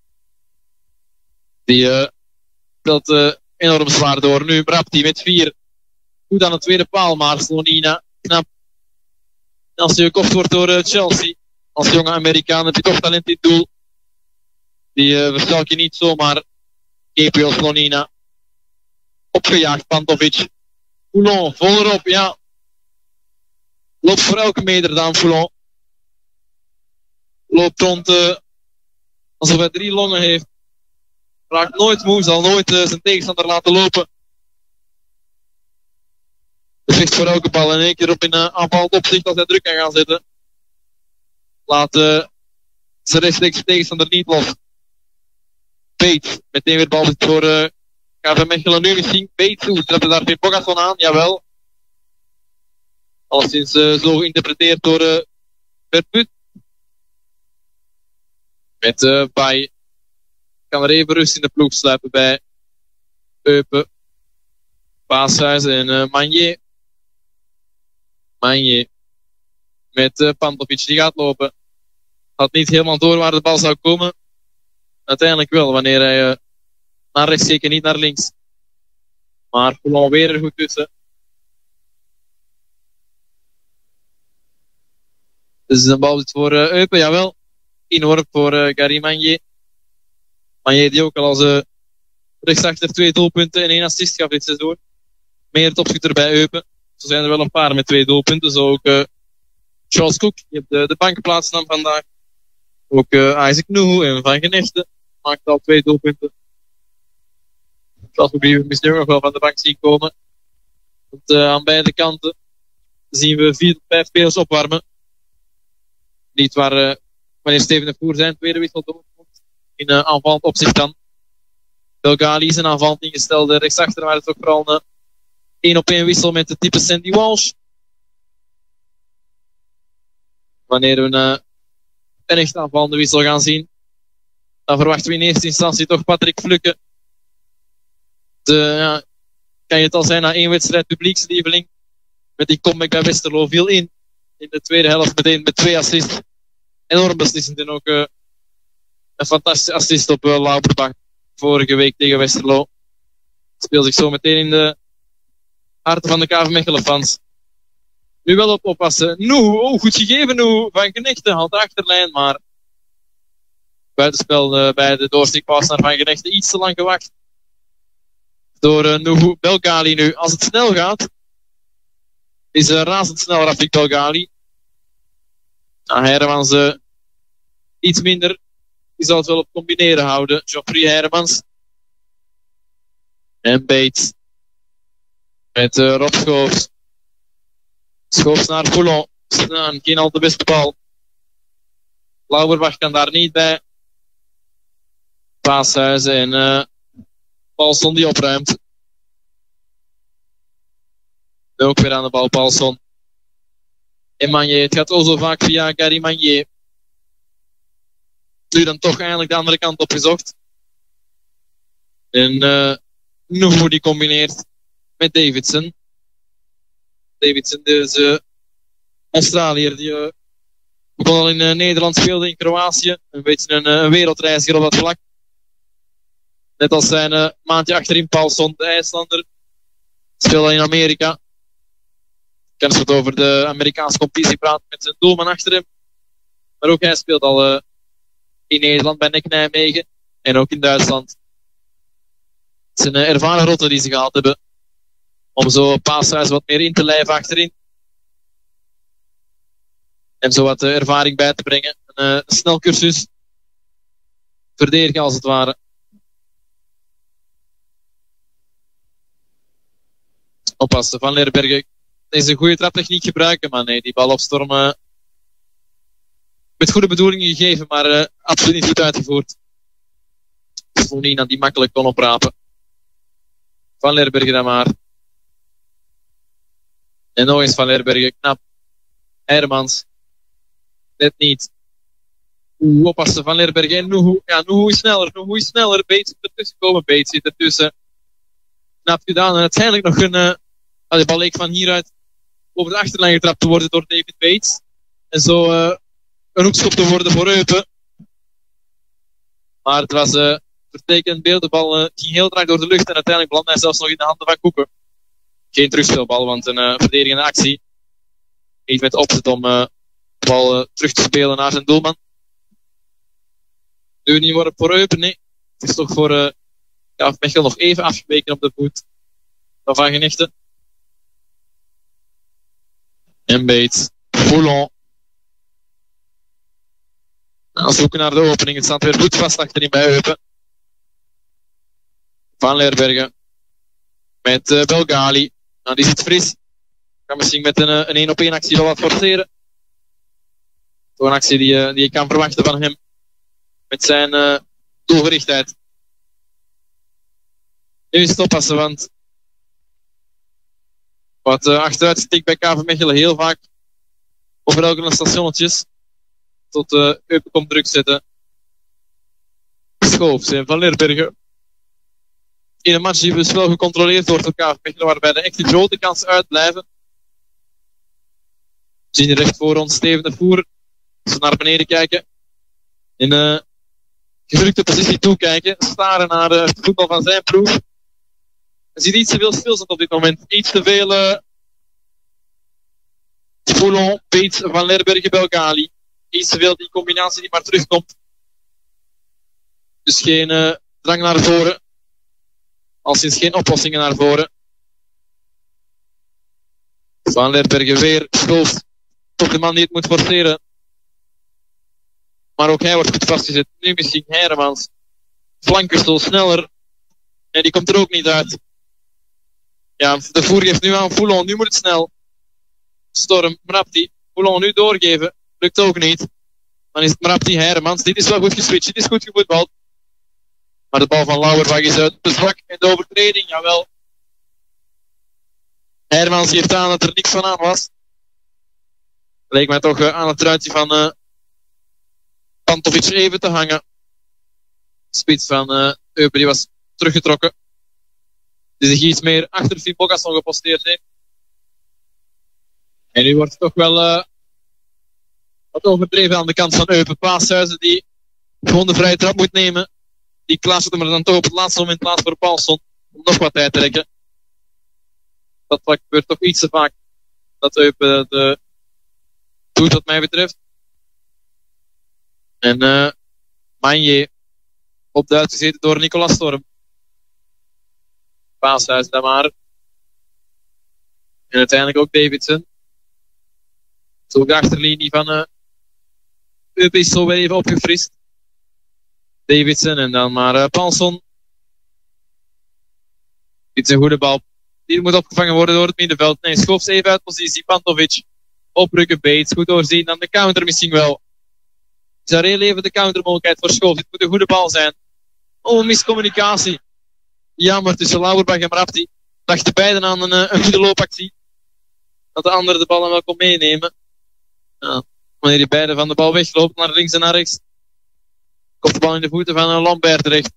B: Die telt enorm zwaar door. Nu Brapti met 4. Goed aan de tweede paal, maar Slonina knap. En als hij gekocht wordt door Chelsea. Als jonge Amerikaan heb je toch talent in het doel. Die verstelk je niet zomaar. Gabriel Slonina. Opgejaagd, Pantovic. Foulon, vol erop, ja. Loopt voor elke meter dan Foulon. Loopt rond alsof hij 3 longen heeft. Raakt nooit moe, zal nooit zijn tegenstander laten lopen. Vecht voor elke bal en 1 keer op in aanvallend opzicht als hij druk kan gaan zetten. Laat zijn rechtstreeks tegenstander niet los. Bates, meteen weer bal voor KV Mechelen nu misschien. Bates, hoe treft daar weer Bogasson aan? Jawel. Alleszins zo geïnterpreteerd door Verput. Met Bay. Kan er even rust in de ploeg sluipen bij Eupen. Paashuis en Manje. Manje. Met Pantovic, die gaat lopen. Had niet helemaal door waar de bal zou komen. uiteindelijk wel, wanneer hij naar rechts keek en niet naar links. Maar Foulon weer er goed tussen. Dus een bal voor Eupen, jawel. Inworp voor Gary Magnier. Magnier die ook al als rechtsachter 2 doelpunten en 1 assist gaf dit seizoen. Meer topschutter bij Eupen. Zo zijn er wel een paar met 2 doelpunten. Zo ook Charles Cook, die op de bank plaatsnam vandaag. Ook Isaac Nuhu en Van Genechten maakte al 2 doelpunten. Charles Cook die we misschien ook nog wel van de bank zien komen. Want aan beide kanten zien we 4 tot 5 spelers opwarmen. Niet waar wanneer Steven de Voer zijn tweede wissel doorkomt. In aanvallend opzicht dan. Belgali is een aanvallend ingestelde rechtsachter, maar het is ook vooral een 1-op-1 wissel met de type Sandy Walsh. Wanneer we een echt aanvallende wissel gaan zien, dan verwachten we in eerste instantie toch Patrick Flukke. Kan je het al zijn na 1 wedstrijd publiekslieveling. Met die comeback bij Westerlo viel in de tweede helft meteen met 2 assists. Enorm beslissend en ook een fantastische assist op Lauberbach vorige week tegen Westerlo. Speelt zich zo meteen in de harten van de KV Mechelen fans. Nu wel oppassen. Nuhu, goed gegeven Nuhu. Van Genechten had de achterlijn, maar buitenspel bij de doorsteekpas naar Van Genechten iets te lang gewacht. Door Nuhu. Belgali nu. Als het snel gaat, is razendsnel Rafik Belgali. Hermans iets minder. Die zal het wel op combineren houden. Geoffrey Hermans. En Bates. Met Rob Schoofs. Schoofs naar Foulon. Geen al de beste bal. Lauberbach kan daar niet bij. Paashuizen en Paulson die opruimt. Ook weer aan de bal Paulson. En Magnier. Het gaat zo vaak via Gary Magnier. Nu dan toch eindelijk de andere kant opgezocht. En Nuhu die combineert met Davidson. Davidson, dus Australiër, die begon al in Nederland, speelde in Kroatië. Een beetje een wereldreiziger op dat vlak. Net als zijn maandje achterin Paulson, de IJslander. Speelde in Amerika. Ik kan eens wat over de Amerikaanse competitie praten met zijn doelman achter hem. Maar ook hij speelt al in Nederland bij NEC Nijmegen. En ook in Duitsland. Het is een ervaren rotte die ze gehaald hebben. Om zo Paashuis wat meer in te lijven achterin. En zo wat ervaring bij te brengen. Een snel cursus. Verdedigen als het ware. Oppassen, Van Leerbergen. Deze goede traptechniek gebruiken. Maar nee, die bal opstormen. Met goede bedoelingen gegeven. Maar absoluut niet goed uitgevoerd. Fonina die makkelijk kon oprapen. Van Leerbergen dan maar. En nog eens Van Leerbergen, knap. Hermans. Net niet. Oppassen Van Leerbergen. En Nuhu. Ja, Nuhu is sneller. Bates moet ertussen komen. Bates zit ertussen. Knap gedaan. En uiteindelijk nog de bal leek van hieruit over de achterlijn getrapt te worden door David Bates. En zo een hoekschop te worden voor Eupen. Maar het was vertekend beeld. De bal ging heel traag door de lucht. En uiteindelijk belandde hij zelfs nog in de handen van Koeken. Geen terugspeelbal, want een verdedigende actie. Niet met opzet om de bal terug te spelen naar zijn doelman. Nu niet worden voor Eupen, nee. Het is toch voor KV Mechelen nog even afgeweken op de voet van Genechten. En Bates. Foulon. Nou, zoeken naar de opening. Het staat weer goed vast achterin bij Eupen. Van Leerbergen. Met Belgali. Nou, die zit fris. Kan misschien met een 1-op-1 actie wel wat forceren. Zo'n actie die je kan verwachten van hem. Met zijn doelgerichtheid. Nu is het oppassen, want wat achteruit stikt bij KV Mechelen heel vaak over elke stationnetjes. Tot Eupen komt druk zetten. Schoofs en Van Leerbergen. In een match die dus wel gecontroleerd wordt door KV Mechelen, waarbij de echte grote kansen uitblijven. We zien hier recht voor ons Steven de Voer. Als we naar beneden kijken. En gedrukte positie toekijken. Staren naar het voetbal van zijn ploeg. Hij ziet iets te veel stilstand op dit moment. Iets te veel Foulon, Bates, Van Lerbergen, Belgali. Iets te veel die combinatie die maar terugkomt. Dus geen drang naar voren. Al sinds geen oplossingen naar voren. Van Lerbergen weer schoof. Toch de man die het moet forceren. Maar ook hij wordt goed vastgezet. Nu misschien Heremans. Flankwissel sneller. Nee, die komt er ook niet uit. Ja, de voer geeft nu aan Foulon. Nu moet het snel. Storm, Mrapti. Foulon nu doorgeven. Lukt ook niet. Dan is het Mrapti, Heremans. Dit is wel goed geswitcht. Dit is goed gevoetbald. Maar de bal van Lauwerbach is uit de zwak. En de overtreding, jawel. Heremans geeft aan dat er niks van aan was. Leek mij toch aan het truitje van Pantovic even te hangen. De spits van Eupen die was teruggetrokken. Die zich iets meer achter Finn Bogasson geposteerd heeft. En nu wordt het toch wel wat overdreven aan de kant van Eupen. Paashuizen die gewoon de vrije trap moet nemen. Die klaarste maar dan toch op het laatste moment plaats voor Paulson. Om nog wat tijd te rekken. Dat gebeurt toch iets te vaak. Dat Eupen doet wat mij betreft. En Manje op de uitgezeten door Nicolas Storm. Paashuis daar maar. En uiteindelijk ook Davidson. Zo de achterlinie van Eupen is zo weer even opgefrist. Davidson en dan maar Paulson. Dit is een goede bal. Die moet opgevangen worden door het middenveld. Nee, schoof ze even uit positie. Pantovic. Oprukken Bates. Goed doorzien. Dan de counter misschien wel. Zareel even de countermogelijkheid voor Schoof. Dit moet een goede bal zijn. Oh, miscommunicatie. Jammer tussen Lauwerbach en Mrapti. Dachten beiden aan een goede loopactie. Dat de andere de bal dan wel kon meenemen. Ja, wanneer die beiden van de bal wegloopt naar links en naar rechts. Komt de bal in de voeten van Lambert terecht.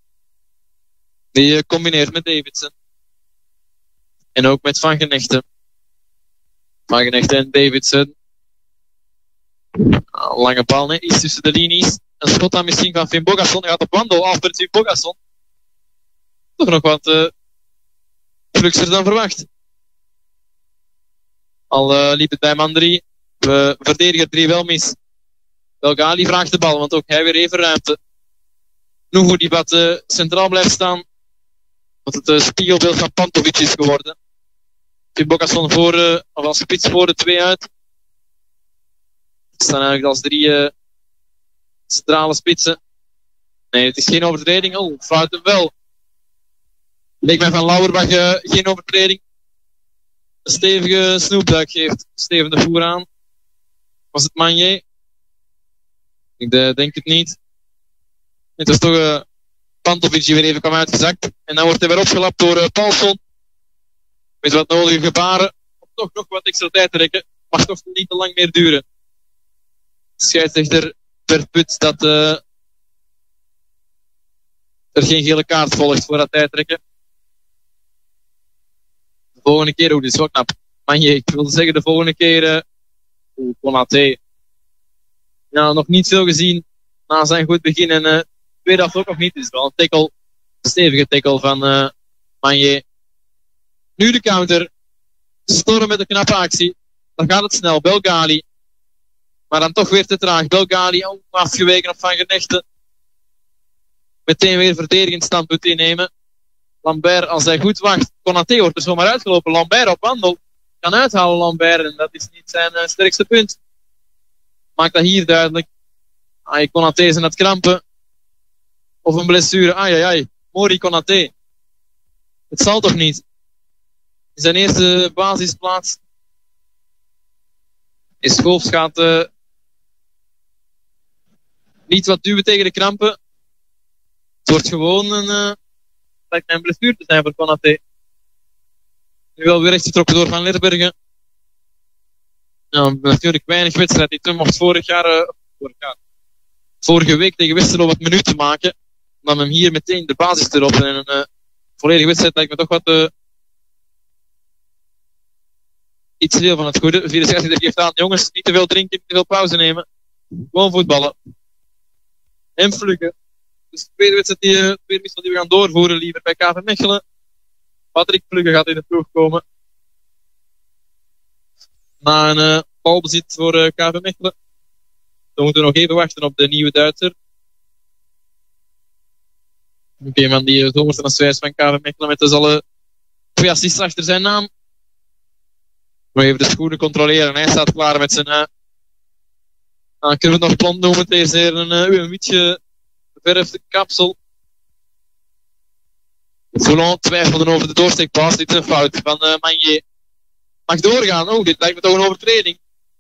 B: Die combineert met Davidson. En ook met Van Genechten. Van Genechten en Davidson. Lange bal, nee, iets tussen de linies. Een schot aan misschien van Finn Bogasson. Hij gaat op wandel af met Finn Bogasson. Toch nog wat fluxer dan verwacht. Al liep het bij man 3. We verdedigen 3 wel mis. Belgali vraagt de bal, want ook hij weer even ruimte. Nuhu die wat centraal blijft staan. Want het spiegelbeeld van Pantovic is geworden. Finn Bogasson als spits voor de 2 uit. Het staan eigenlijk als 3 centrale spitsen. Nee, het is geen overtreding. Oh, fout hem wel. Leek mij van Lauwerbach geen overtreding. Een stevige snoepduik geeft Steven de Voer aan. Was het Manje? Ik denk het niet. Het was toch Pantovic die weer even kwam uitgezakt. En dan wordt hij weer opgelapt door Paulson. Met wat nodige gebaren. Om toch nog wat extra tijd te rekken. Mag toch niet te lang meer duren. Scheidsrechter Perput dat er geen gele kaart volgt voor dat tijdrekken. De volgende keer, dit is wel knap. Manje, ik wilde zeggen de volgende keer Konaté. Ja, nog niet veel gezien na zijn goed begin en tweede helft ook nog niet. Het is wel een tackle, een stevige tackle van Manje. Nu de counter. Storm met een knappe actie. Dan gaat het snel. Belgali. Maar dan toch weer te traag. Belgali afgeweken op Van Genechten. Meteen weer verdedigend standpunt innemen. Lambert, als hij goed wacht. Konaté wordt er zomaar uitgelopen. Lambert op wandel. Kan uithalen Lambert. En dat is niet zijn sterkste punt. Maakt dat hier duidelijk. Konaté is aan het krampen. Of een blessure. Mori Konaté. Het zal toch niet. In zijn eerste basisplaats. Schoofs gaat niet wat duwen tegen de krampen. Het wordt gewoon lijkt mij een blessure te zijn voor Konaté. Nu wel weer rechtgetrokken door Van Lerbergen. Ja, natuurlijk weinig wedstrijd. Die toen mocht vorige week tegen Westerlo wat minuten maken. Dan hem hier meteen de basis erop. En een volledige wedstrijd lijkt me toch wat iets te veel van het goede. 64 geeft aan, jongens, niet te veel drinken, niet te veel pauze nemen. Gewoon voetballen. En flukken. Dus de tweede wedstrijd, de tweede wissel die we gaan doorvoeren, liever bij KV Mechelen. Patrick Plugge gaat in de ploeg komen. Na een balbezit voor KV Mechelen. Dan moeten we nog even wachten op de nieuwe Duitser. Een van die zomerse transfers van KV Mechelen met dus alle 2 assists achter zijn naam. We even de schoenen controleren. Hij staat klaar met zijn... kunnen we het nog blond noemen? Het is hier een beetje verfde kapsel. Volant twijfelde over de doorsteekpas. Dit is een fout van Magnier. Mag doorgaan. Oh, dit lijkt me toch een overtreding.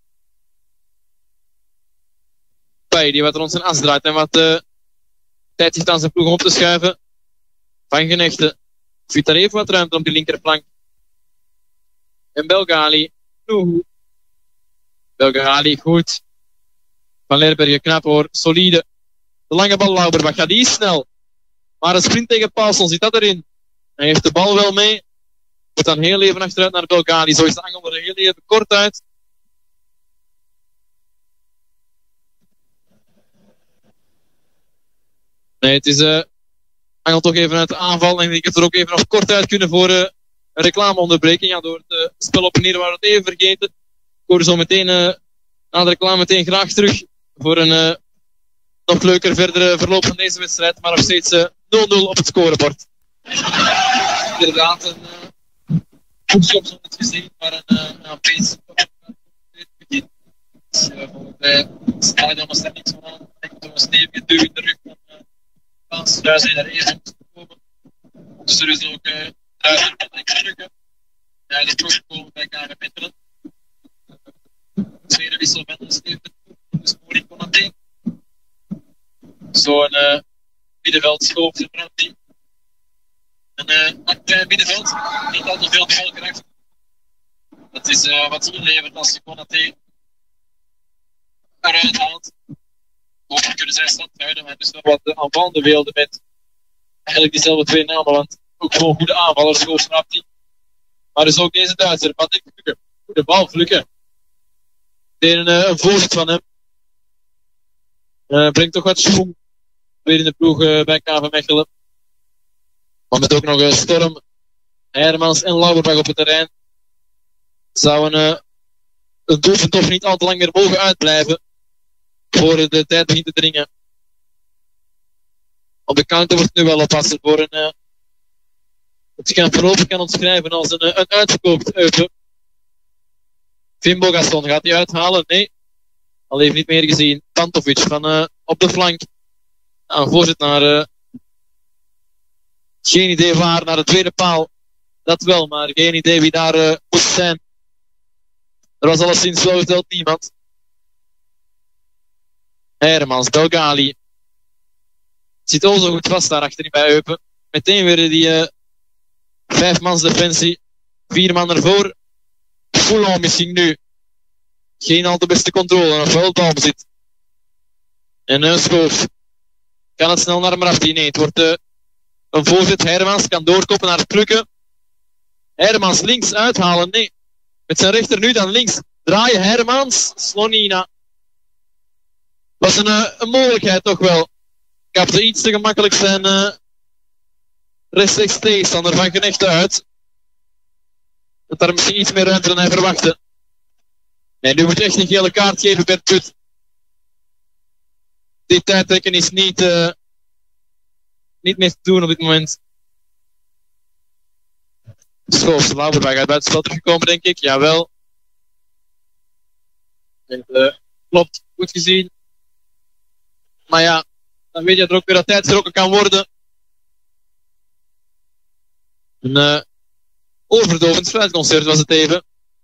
B: Pai, die wat rond zijn as draait en wat tijd heeft aan zijn ploeg op te schuiven. Van Genechten. Ziet daar even wat ruimte op die linkerflank. En Belgali. Belgali, goed. Van Lerbergen, knap hoor. Solide. De lange bal, Lauberbach. Gaat die snel. Maar een sprint tegen Paulson, zit dat erin. Hij heeft de bal wel mee. Moet dan heel even achteruit naar Belgali. Zo is de angel er heel even kort uit. Nee, het is angel toch even uit de aanval. En ik heb er ook even nog kort uit kunnen voor een reclameonderbreking. Ja, door het spel op en neer waren we het even vergeten. Ik hoor zo meteen na de reclame meteen graag terug voor een nog leuker verdere verloop van deze wedstrijd. Maar nog steeds 0-0 op het scorebord. Inderdaad, een hoekschop zoals het gezien, maar een pace begin. Dus bij Stadion was daar niets van aan. Ik moet een stevige duw in de rug van Sluis die daar eerst moest komen. Dus er is ook Duizer Patrick Plugge. Hij is teruggekomen bij KV Mechelen. Tweede wissel van de Steven. Dus Mori Konaté. Zo'n middenveld schoof de brandteam. Een klein middenveld, niet al te veel balkracht. Dat is wat inlevert als je Konaté eruit haalt. Ook kunnen zij stand houden, maar dus nog wat aanvallende beelden met eigenlijk diezelfde 2 namen, want ook gewoon goede aanvallers, zoals Snapti. Maar dus ook deze Duitser, Patrick Plugge. Goede bal, Plugge. Tegen een voorzet van hem. Brengt toch wat schwung weer in de ploeg bij KV Mechelen. Maar met ook nog Storm, Hermans en Lauberbach op het terrein. Zou een doelpunt toch niet al te lang meer mogen uitblijven. Voor de tijd begint te dringen. Op de counter wordt nu wel oppassen voor een... het gaan voorlopig kan omschrijven als een uitverkoopt Eupen. Finn Bogasson, gaat hij uithalen? Nee. Al even niet meer gezien. Pantovic van op de flank. Een voorzet naar... geen idee waar, naar de tweede paal. Dat wel, maar geen idee wie daar moest zijn. Er was alleszins wel geteld niemand. Hermans, Belgali. Zit al zo goed vast daar achterin bij Eupen. Meteen weer die 5-mans defensie. 4 man ervoor. Foulon misschien nu. Geen al te beste controle, nog wel het balbezit. En een schoof. Kan het snel naar hem af? Nee, het wordt een voorzet. Hermans kan doorkoppen naar Plugge. Hermans links uithalen. Nee. Met zijn rechter nu dan links. Draaien Hermans. Slonina. Was een mogelijkheid toch wel. Kapte iets te gemakkelijk zijn rechtstreeks tegenstander van Genechten uit. Dat daar misschien iets meer ruimte dan hij verwachtte. Nee, nu moet je echt een gele kaart geven, Bert Put. Dit tijdrekken is niet meer te doen op dit moment. Schoofs, Lauberbach uit buitenspel teruggekomen, denk ik. Jawel. Klopt, goed gezien. Maar ja, dan weet je dat er ook weer dat tijd getrokken kan worden. Een overdovend fluitconcert was het even.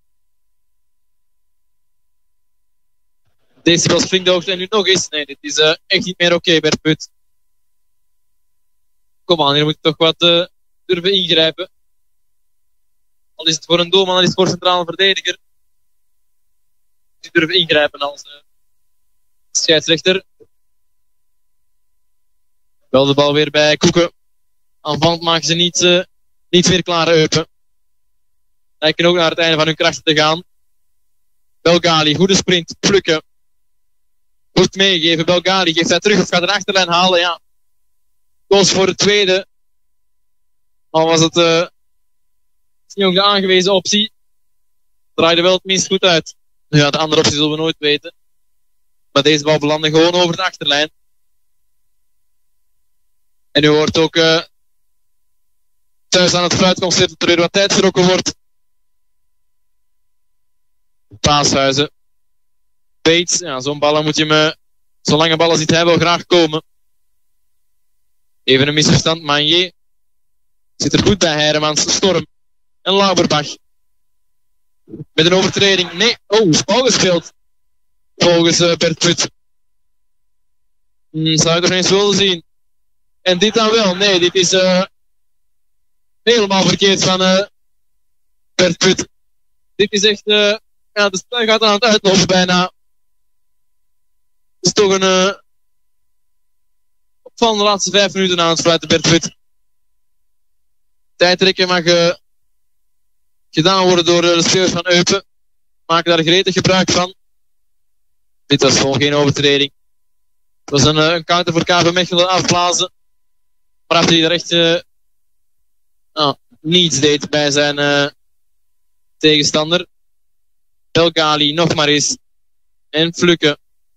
B: Decibels flink de hoogte en nu nog eens. Nee, dit is echt niet meer oké, Bert Put. Kom aan, hier moet je toch wat durven ingrijpen. Al is het voor een doelman, al is het voor een centrale verdediger. Die durven ingrijpen als scheidsrechter. Wel de bal weer bij Koeken. Aanvallend maken ze niet weer klaar Eupen. Lijken ook naar het einde van hun krachten te gaan. Belgali, goede sprint. Plugge. Goed meegegeven. Belgali geeft hij terug of gaat de achterlijn halen. Ja. koos voor de tweede. Al was het niet ook de aangewezen optie. Draaide wel het minst goed uit. Ja, de andere optie zullen we nooit weten. Maar deze bal belandde gewoon over de achterlijn. En u hoort ook thuis aan het fluitconcert dat er weer wat tijd gerokken wordt. Paashuizen. Bates, ja, zo'n ballen moet je me, zo lange ballen ziet hij wel graag komen. Even een misverstand, Magnier zit er goed bij, Heiremans, Storm en Lauberbach. Met een overtreding, nee, spel gespeeld. Volgens Bert Put. Zou je toch eens willen zien. En dit dan wel, nee, dit is helemaal verkeerd van Bert Put. Dit is echt, ja, de spel gaat aan het uitlopen bijna. Het is toch een van de laatste 5 minuten aan het fluiten, Bert Put. Tijdrekken mag gedaan worden door de spelers van Eupen. Maken daar gretig gebruik van. Dit was gewoon geen overtreding. Het was een counter voor KV Mechelen afblazen. Maar after hij er echt niets deed bij zijn tegenstander. Belgali nog maar eens. En Fluke.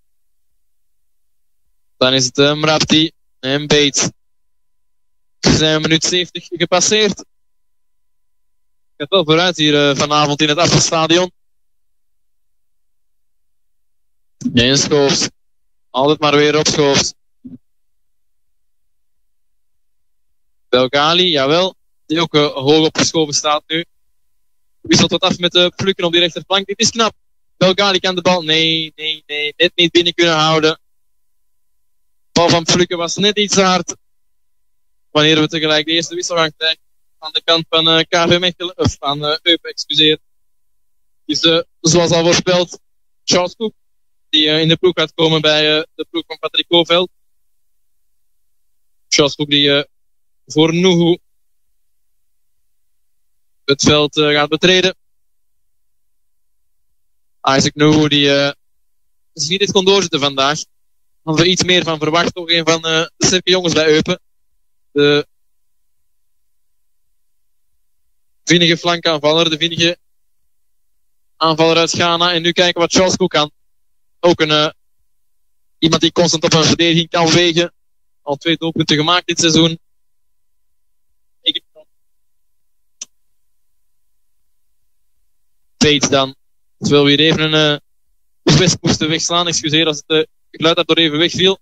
B: Dan is het Mrapti en Bates. We zijn minuut 70 gepasseerd. Het gaat wel vooruit hier vanavond in het Afvalstadion. En Schoofs. Altijd maar weer op Schoofs. Belgali, jawel. Die ook hoog opgeschoven staat nu. Wisselt wat af met de Fluken op die rechterflank. Dit is knap. Belgali kan de bal. Nee. Net niet binnen kunnen houden. De bal van Fluken was net iets te hard. Wanneer we tegelijk de eerste wisselgang krijgen. Aan de kant van KV Mechelen. Of van Eupen, excuseer. Is zoals al voorspeld. Charles Cook. Die in de ploeg gaat komen bij de ploeg van Patrick Koveld. Charles Cook die voor Nuhu het veld gaat betreden. Isaac Nuhu die zich niet kon doorzetten vandaag. Hadden we iets meer van verwacht. Toch een van de sterke jongens bij Eupen. De vinnige flankaanvaller. De vinnige aanvaller uit Ghana. En nu kijken wat Charles Cook kan. Ook iemand die constant op een verdediging kan wegen. Al 2 doelpunten gemaakt dit seizoen. Bates dan. Terwijl we hier even een West moesten wegslaan. Excuseer als het geluid daardoor even wegviel.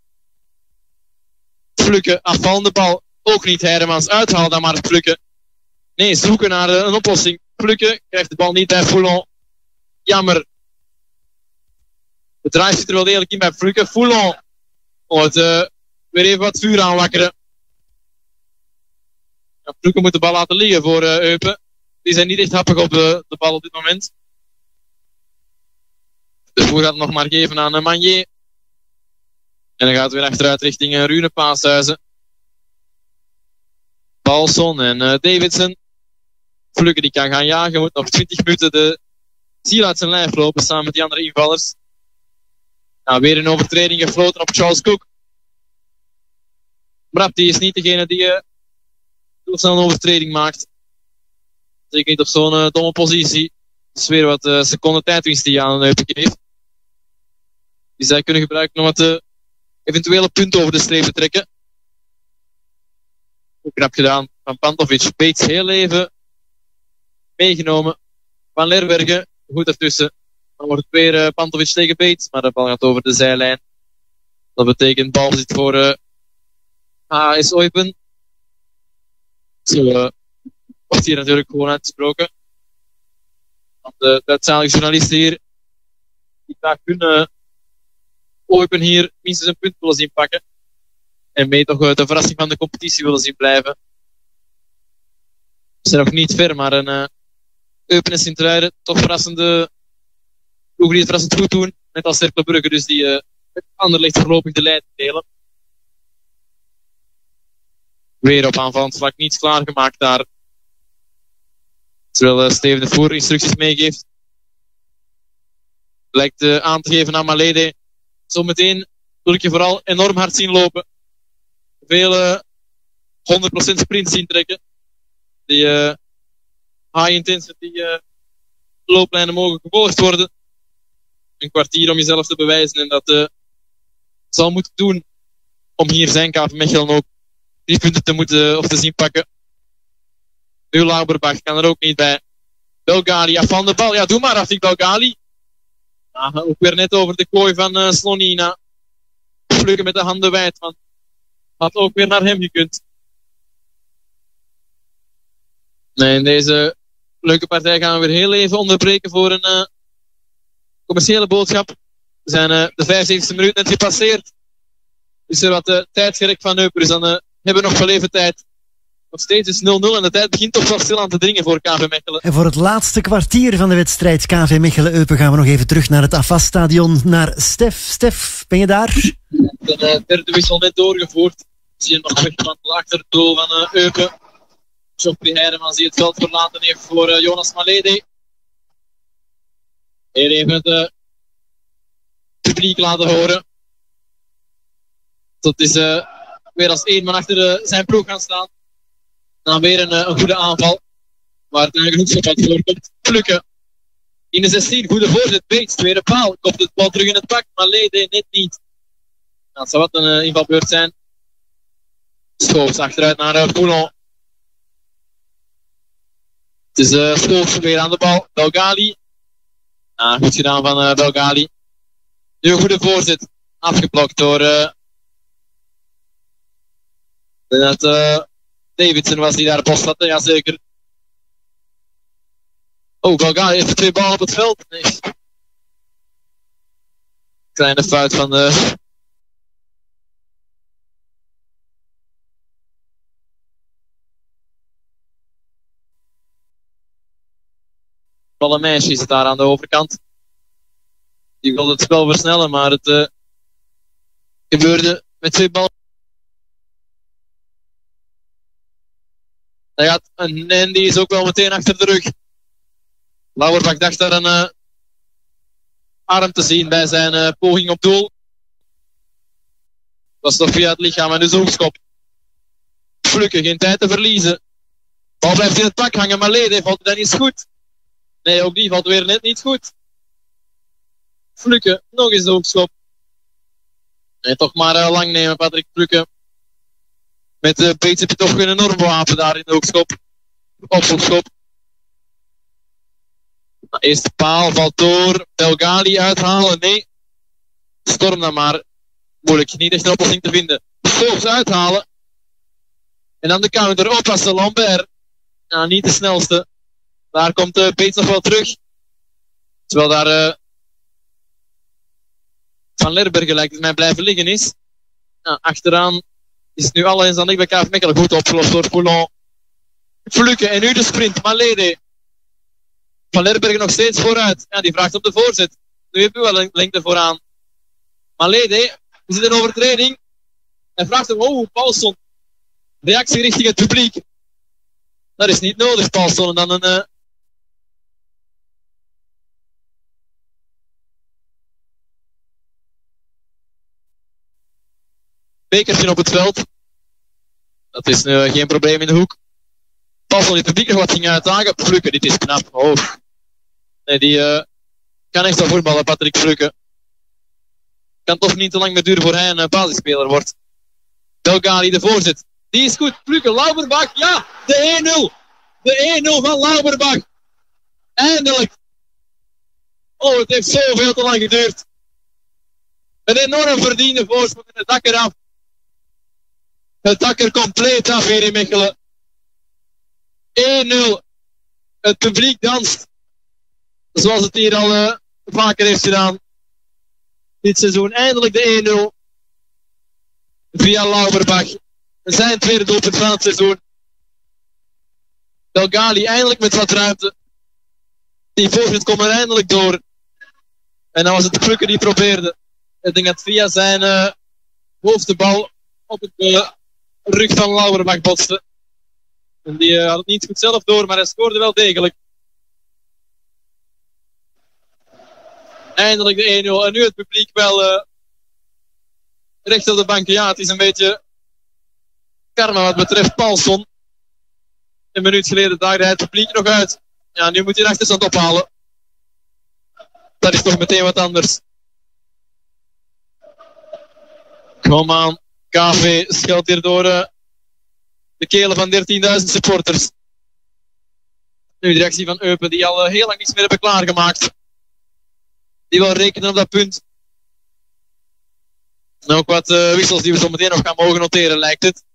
B: Fluke, afvallende bal. Ook niet Heiremans. Uithalen dan maar Fluke. Nee, zoeken naar een oplossing. Fluke krijgt de bal niet bij Foulon. Jammer. De drive zit er wel degelijk in bij Fluke. Foulon. Weer even wat vuur aanwakkeren. Ja, Fluke moet de bal laten liggen voor Eupen. Die zijn niet echt happig op de bal op dit moment. De voer gaat het nog maar geven aan Magnier. En dan gaat het weer achteruit richting Rune Paashuizen. Paulson en Davidson. Fluke die kan gaan jagen. Moet nog 20 minuten de ziel uit zijn lijf lopen samen met die andere invallers. Nou, weer een overtreding gefloten op Charles Cook. Mrapti is niet degene die heel snel een overtreding maakt. Zeker niet op zo'n domme positie. Het is weer wat seconden tijdwinst die aan Eupen geeft. Die zij kunnen gebruiken om wat eventuele punten over de streep te trekken. Ook knap gedaan van Pantovic. Bates heel even meegenomen. Van Lerbergen goed ertussen. Dan wordt het weer Pantovic tegen Bates. Maar de bal gaat over de zijlijn. Dat betekent balbezit voor AS Eupen. Zo wordt hier natuurlijk gewoon uitgesproken. Want de Duitsstalige journalisten hier die graag hun Eupen hier minstens een punt willen zien pakken. En mee toch de verrassing van de competitie willen zien blijven. We zijn nog niet ver, maar een Eupen en Sint-Truiden toch verrassende ploegen die het verrassend goed doen. Net als Cercle Brugge, dus die met Anderlecht voorlopig de leiding delen. Weer op aanvallend vlak niets klaargemaakt daar. Terwijl Steven de Voer instructies meegeeft. Lijkt aan te geven aan Malede. Zometeen wil ik je vooral enorm hard zien lopen. veel 100% sprint zien trekken. Die high intensity looplijnen mogen gevolgd worden. Een kwartier om jezelf te bewijzen. En dat zal moeten doen om hier zijn KV Mechelen ook 3 punten te moeten of te zien pakken. Nu Lauberbach kan er ook niet bij. Belgali af van de bal. Ja, doe maar Rafik Belgali. Ja, ook weer net over de kooi van Slonina. Plukken met de handen wijd. Want had ook weer naar hem gekund. Nee, in deze leuke partij gaan we weer heel even onderbreken voor een commerciële boodschap. We zijn de 75e minuut net gepasseerd. Is er wat tijdgerek van Eupen. Dus dan hebben we nog wel even tijd. Nog steeds is 0-0 en de tijd begint toch wel stil aan te dringen voor KV Mechelen.
A: En voor het laatste kwartier van de wedstrijd KV Mechelen-Eupen gaan we nog even terug naar het AFAS-stadion, naar Stef. Stef, ben je daar?
B: De derde wissel net doorgevoerd. Zie je nog wegwandelen achter het doel van Eupen. Joffrey Heideman die het veld verlaten heeft voor Jonas Malede. Hier even het publiek laten horen. Dat is weer als één man achter zijn ploeg gaan staan. Dan weer een goede aanval. Waar het eigenlijk een hoekschop uit voorkomt. Plukken. In de 16, goede voorzet. Beets, tweede paal. Komt het bal terug in het pak. Maar Lede net niet. Nou, het zou wat een invalbeurt zijn. Schoops achteruit naar Poulon. Het is Schoops weer aan de bal. Belgali. Goed gedaan van Belgali. Nu een goede voorzet. Afgeblokt door Davidson was die daar op post had, jazeker. Oh, Belgali heeft 2 ballen op het veld. Nee. Kleine fout van de Ballenmeisje is het daar aan de overkant. Die wilde het spel versnellen, maar het gebeurde met 2 ballen. En die is ook wel meteen achter de rug. Lauberbach dacht daar een arm te zien bij zijn poging op doel. Was toch via het lichaam en dus hoekschop. Flukken, geen tijd te verliezen. Bal blijft in het pak hangen, maar Lede valt dat niet goed. Nee, ook die valt weer net niet goed. Flukken, nog eens de hoekschop. Nee, toch maar lang nemen, Patrick Flukken. Met Beets heb je toch een enorm wapen daar in de hoekschop. Ophoekschop. Eerste paal valt door. Belgali uithalen. Nee. Storm dan maar. Moeilijk. Niet echt een oplossing te vinden. Schoops uithalen. En dan de counter. Oppassen. Lambert. Ja, niet de snelste. Daar komt Beets nog wel terug. Terwijl daar Van Lerbergen lijkt het mij blijven liggen is. Ja, achteraan is het nu al eens aan de KV Mechelen. Goed opgelost door Poulon. Flukken en nu de sprint. Malede. Van Lerbergen nog steeds vooruit. Ja, die vraagt op de voorzet. Nu heeft u wel een lengte vooraan. Malede. Is het een overtreding? Hij vraagt hem, oh, Paulson. Reactie richting het publiek. Dat is niet nodig, Paulson. En dan een bekertje op het veld. Dat is geen probleem in de hoek. Paulson het publiek nog wat ging uitdagen. Flukken, dit is knap. Oh. Nee, die kan echt wel voetballen, Patrick Flukken. Kan toch niet te lang meer duren voor hij een basisspeler wordt. Belgali de voorzet. Die is goed. Flukken, Lauberbach. Ja, de 1-0. De 1-0 van Lauberbach. Eindelijk. Oh, het heeft zoveel te lang geduurd. Een enorm verdiende voorsprong en het dak eraf. Het dak er compleet af hier in Mechelen. 1-0. Het publiek danst. Zoals het hier al vaker heeft gedaan. Dit seizoen eindelijk de 1-0. Via Lauberbach. Zijn tweede doelpunt van het seizoen. Belgali eindelijk met wat ruimte. Die voorzet komt er eindelijk door. En dan was het Flukken die probeerde. Ik denk dat via zijn hoofd de bal op het rug van Lauberbach botste. En die had het niet goed zelf door, maar hij scoorde wel degelijk. Eindelijk de 1-0. En nu het publiek wel recht op de banken. Ja, het is een beetje karma wat betreft Paulson. Een minuut geleden daagde hij het publiek nog uit. Ja, nu moet hij de achterstand ophalen. Dat is toch meteen wat anders. Kom aan. KV schuilt hier door de kelen van 13.000 supporters. Nu de reactie van Eupen, die al heel lang niets meer hebben klaargemaakt. Die wel rekenen op dat punt. En ook wat wissels die we zo meteen nog gaan mogen noteren, lijkt het.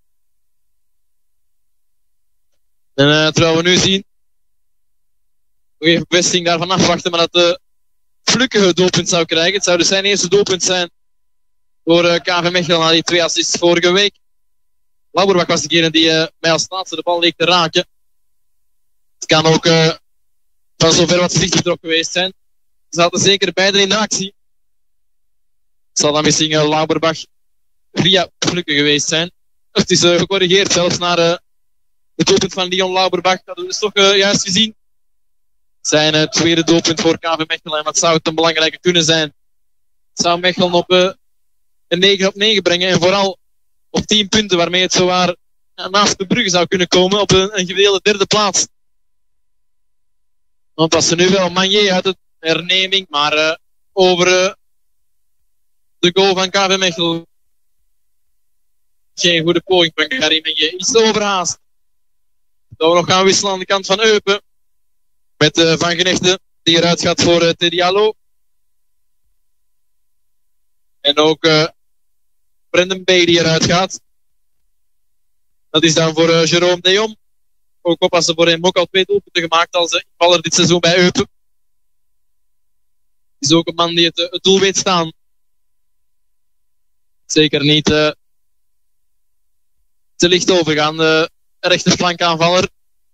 B: En terwijl we nu zien, nog even bevestiging daarvan afwachten, maar dat Flukke het doelpunt zou krijgen. Het zou dus zijn eerste doelpunt zijn voor KV Mechelen na die 2 assists vorige week. Lauberbach was degene die mij als laatste de bal leek te raken. Het kan ook van zover wat vliegtuig geweest zijn. Ze zaten zeker beide in de actie. Het zal dan misschien Lauberbach via Flukke geweest zijn. Het is gecorrigeerd zelfs naar het doelpunt van Leon Lauberbach. Dat hebben we dus toch juist gezien. Zijn tweede doelpunt voor KV Mechelen. En wat zou het een belangrijke kunnen zijn? Het zou Mechelen op een 9 op 9 brengen. En vooral op 10 punten waarmee het zowaar naast de Brugge zou kunnen komen. Op een gedeelde derde plaats. Want dat ze nu wel Magnier uit de herneming. Maar over de goal van KV Mechelen. Geen goede poging van Karim Magnier. Iets te overhaast. Dat we nog gaan wisselen aan de kant van Eupen. Met Van Genechten die eruit gaat voor Tedialo. En ook Brendan Bay die eruit gaat. Dat is dan voor Jerome de Jong. Ook oppassen voor hem ook al 2 doelpunten gemaakt als invaller dit seizoen bij Eupen. Is ook een man die het doel weet staan. Zeker niet te licht overgaan. De rechterflankaanvaller.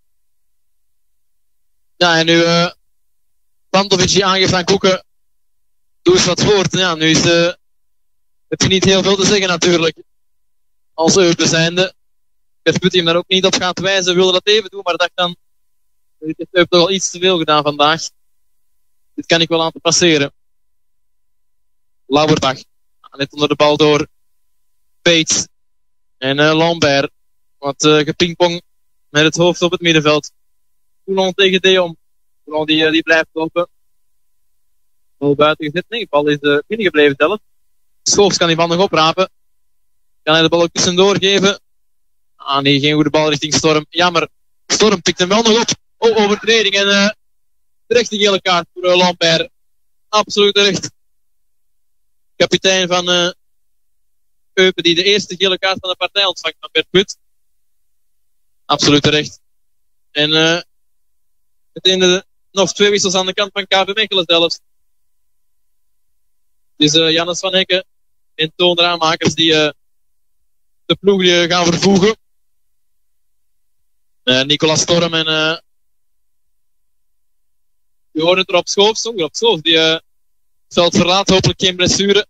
B: Ja, en nu Pantovic die aangeeft aan Koeken. Doe eens wat voort. Ja, nu heb je niet heel veel te zeggen natuurlijk. Als Eupen zijnde. Bert Putti hem daar ook niet op gaat wijzen. Wilde dat even doen, maar dacht dan. Dit heeft Eupen toch al iets te veel gedaan vandaag. Dit kan ik wel laten passeren. Lauberbach. Net onder de bal door Bates. En Lambert. Wat gepingpong met het hoofd op het middenveld. Toulon tegen De Jong. Toulon die blijft lopen. Bal buiten gezet. Nee, de bal is binnengebleven zelf. Schoofs kan die bal nog oprapen. Kan hij de bal ook tussendoor geven? Ah nee, geen goede bal richting Storm. Jammer. Storm pikt hem wel nog op. Oh, overtreding. En terecht de gele kaart voor Lambert. Absoluut terecht. Kapitein van Eupen die de eerste gele kaart van de partij ontvangt van Bert Put. Absoluut terecht. En meteen nog 2 wissels aan de kant van KV Mechelen zelfs. Het is Jannes van Hekken en Toon Raamakers die de ploeg gaan vervoegen. Nicolas Storm en we horen het erop Schoofs. Op Schoofs die het veld verlaat. Hopelijk geen blessure.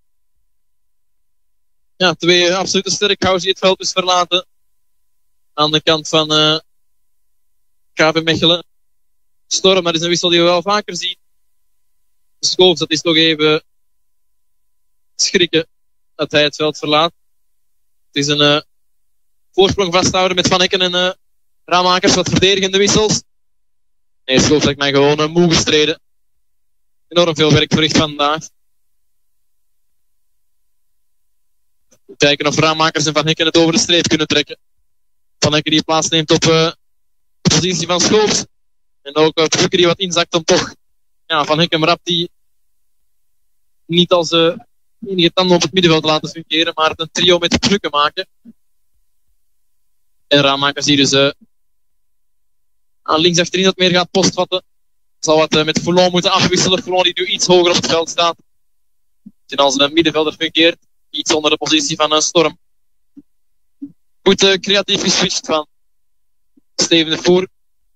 B: Ja, 2 absolute sterkhouders die het veld dus verlaten. Aan de kant van KV Mechelen. Storm, dat is een wissel die we wel vaker zien. Schoofs, dat is toch even schrikken dat hij het veld verlaat. Het is een voorsprong vasthouden met Van Hekken en Raamakers. Wat verdedigende wissels. Nee, Schoofs lijkt mij gewoon moe gestreden. Enorm veel werk verricht vandaag. Kijken of Raamakers en Van Hekken het over de streep kunnen trekken. Van Hekken die plaatsneemt op de positie van Schoofs. En ook Plukker die wat inzakt om toch Van Hekken rap die niet als enige tanden op het middenveld te laten fungeren, maar een trio met Plukker maken. En Raamakers die dus aan links achterin wat meer gaat postvatten. Zal wat met Foulon moeten afwisselen. Foulon die nu iets hoger op het veld staat. En als een middenvelder fungeert, iets onder de positie van Storm. Goed creatief geswitcht van Steven de Voer.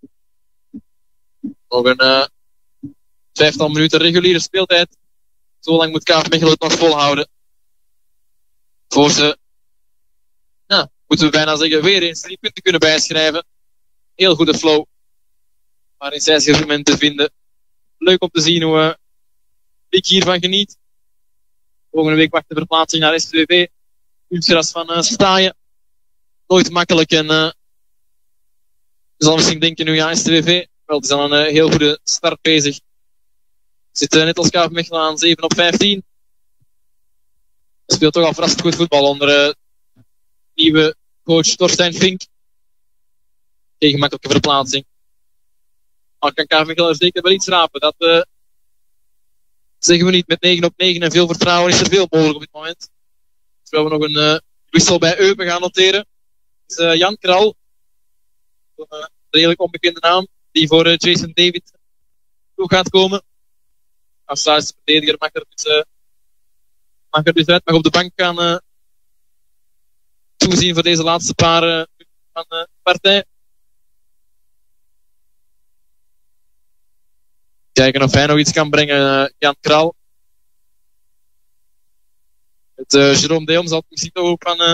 B: Nog een 15 minuten reguliere speeltijd. Zo lang moet KV Mechelen het nog volhouden. Voor ze, moeten we bijna zeggen, weer eens 3 punten kunnen bijschrijven. Heel goede flow. Waarin zij zich momenten vinden. Leuk om te zien hoe ik hiervan geniet. Volgende week wacht de verplaatsing naar SVV. Kunstgras van Staaien. nooit makkelijk. En je zal misschien denken, nu ja, STVV. Wel, het is al een heel goede start bezig. Zit net als KV Mechelen aan 7 op 15. Speelt toch al verrassend goed voetbal onder nieuwe coach Torstein Fink. Geen gemakkelijke verplaatsing. Maar kan KV Mechelen er zeker wel iets rapen. Dat zeggen we niet. Met 9 op 9 en veel vertrouwen is er veel mogelijk op dit moment. Terwijl we nog een wissel bij Eupen gaan noteren. Is Jan Kral. Een redelijk onbekende naam. Die voor Jason David toe gaat komen. Australische verdediger mag er dus uit. Mag op de bank gaan toezien voor deze laatste paar minuten van de partij. Kijken of hij nog iets kan brengen, Jan Kral. Met Jerome Deom zal het misschien toch ook van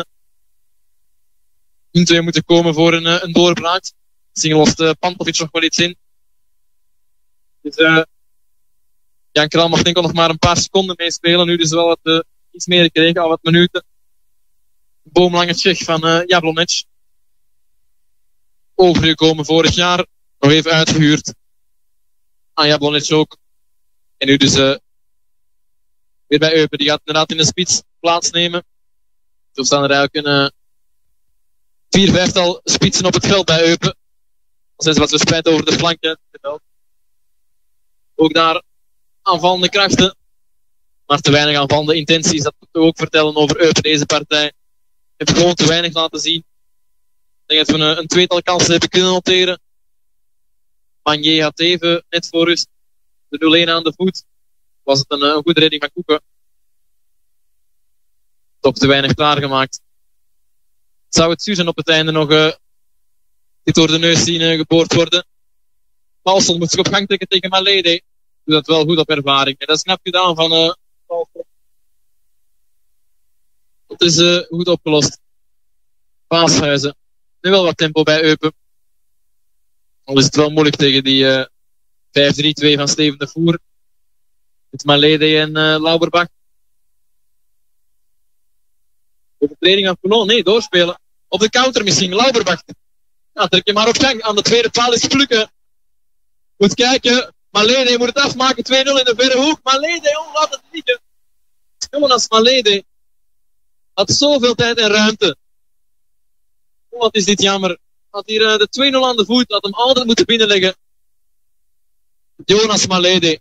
B: hun moeten komen voor een doorbraak. Misschien lost Pantovic nog wel iets in. Dus Jan Kral mag denk ik nog maar een paar seconden meespelen. Nu dus wel iets meer gekregen, al wat minuten. Boomlange Tsjech van Jablonec. Overgekomen vorig jaar. Nog even uitgehuurd. Aan Jablonec ook. En nu dus weer bij Eupen. Die gaat inderdaad in de spits plaatsnemen. Zo staan er eigenlijk een 4-5-tal spitsen op het veld bij Eupen. Dan zijn ze wat verspreid over de flanken. Ook daar aanvallende krachten. Maar te weinig aanvallende intenties. Dat moeten we ook vertellen over Eupen deze partij. Heb gewoon te weinig laten zien. Ik denk dat we een tweetal kansen hebben kunnen noteren. Magnier had even net voor rust de 0-1 aan de voet. Was het een goede redding van Koeken. Toch te weinig klaargemaakt. Zou het Susan op het einde nog dit door de neus zien geboord worden. Paulson moet zich op gang trekken tegen Malede. Doet dat wel goed op ervaring. En dat is knap gedaan van Paulson. Het is goed opgelost. Paashuizen. Nu wel wat tempo bij Eupen. Al is het wel moeilijk tegen die 5-3-2 van Steven de Voer. Met Malede en Lauberbach. De training van Poulon. Nee, doorspelen. Op de counter misschien. Lauberbach. Ja, trek je maar op gang. Aan de tweede paal is Plukken. Moet kijken. Malede moet het afmaken. 2-0 in de verre hoek. Malede, laat het liggen. Jonas Malede had zoveel tijd en ruimte. Wat is dit jammer. Had hier de 2-0 aan de voet. Had hem altijd moeten binnenleggen. Jonas Malede.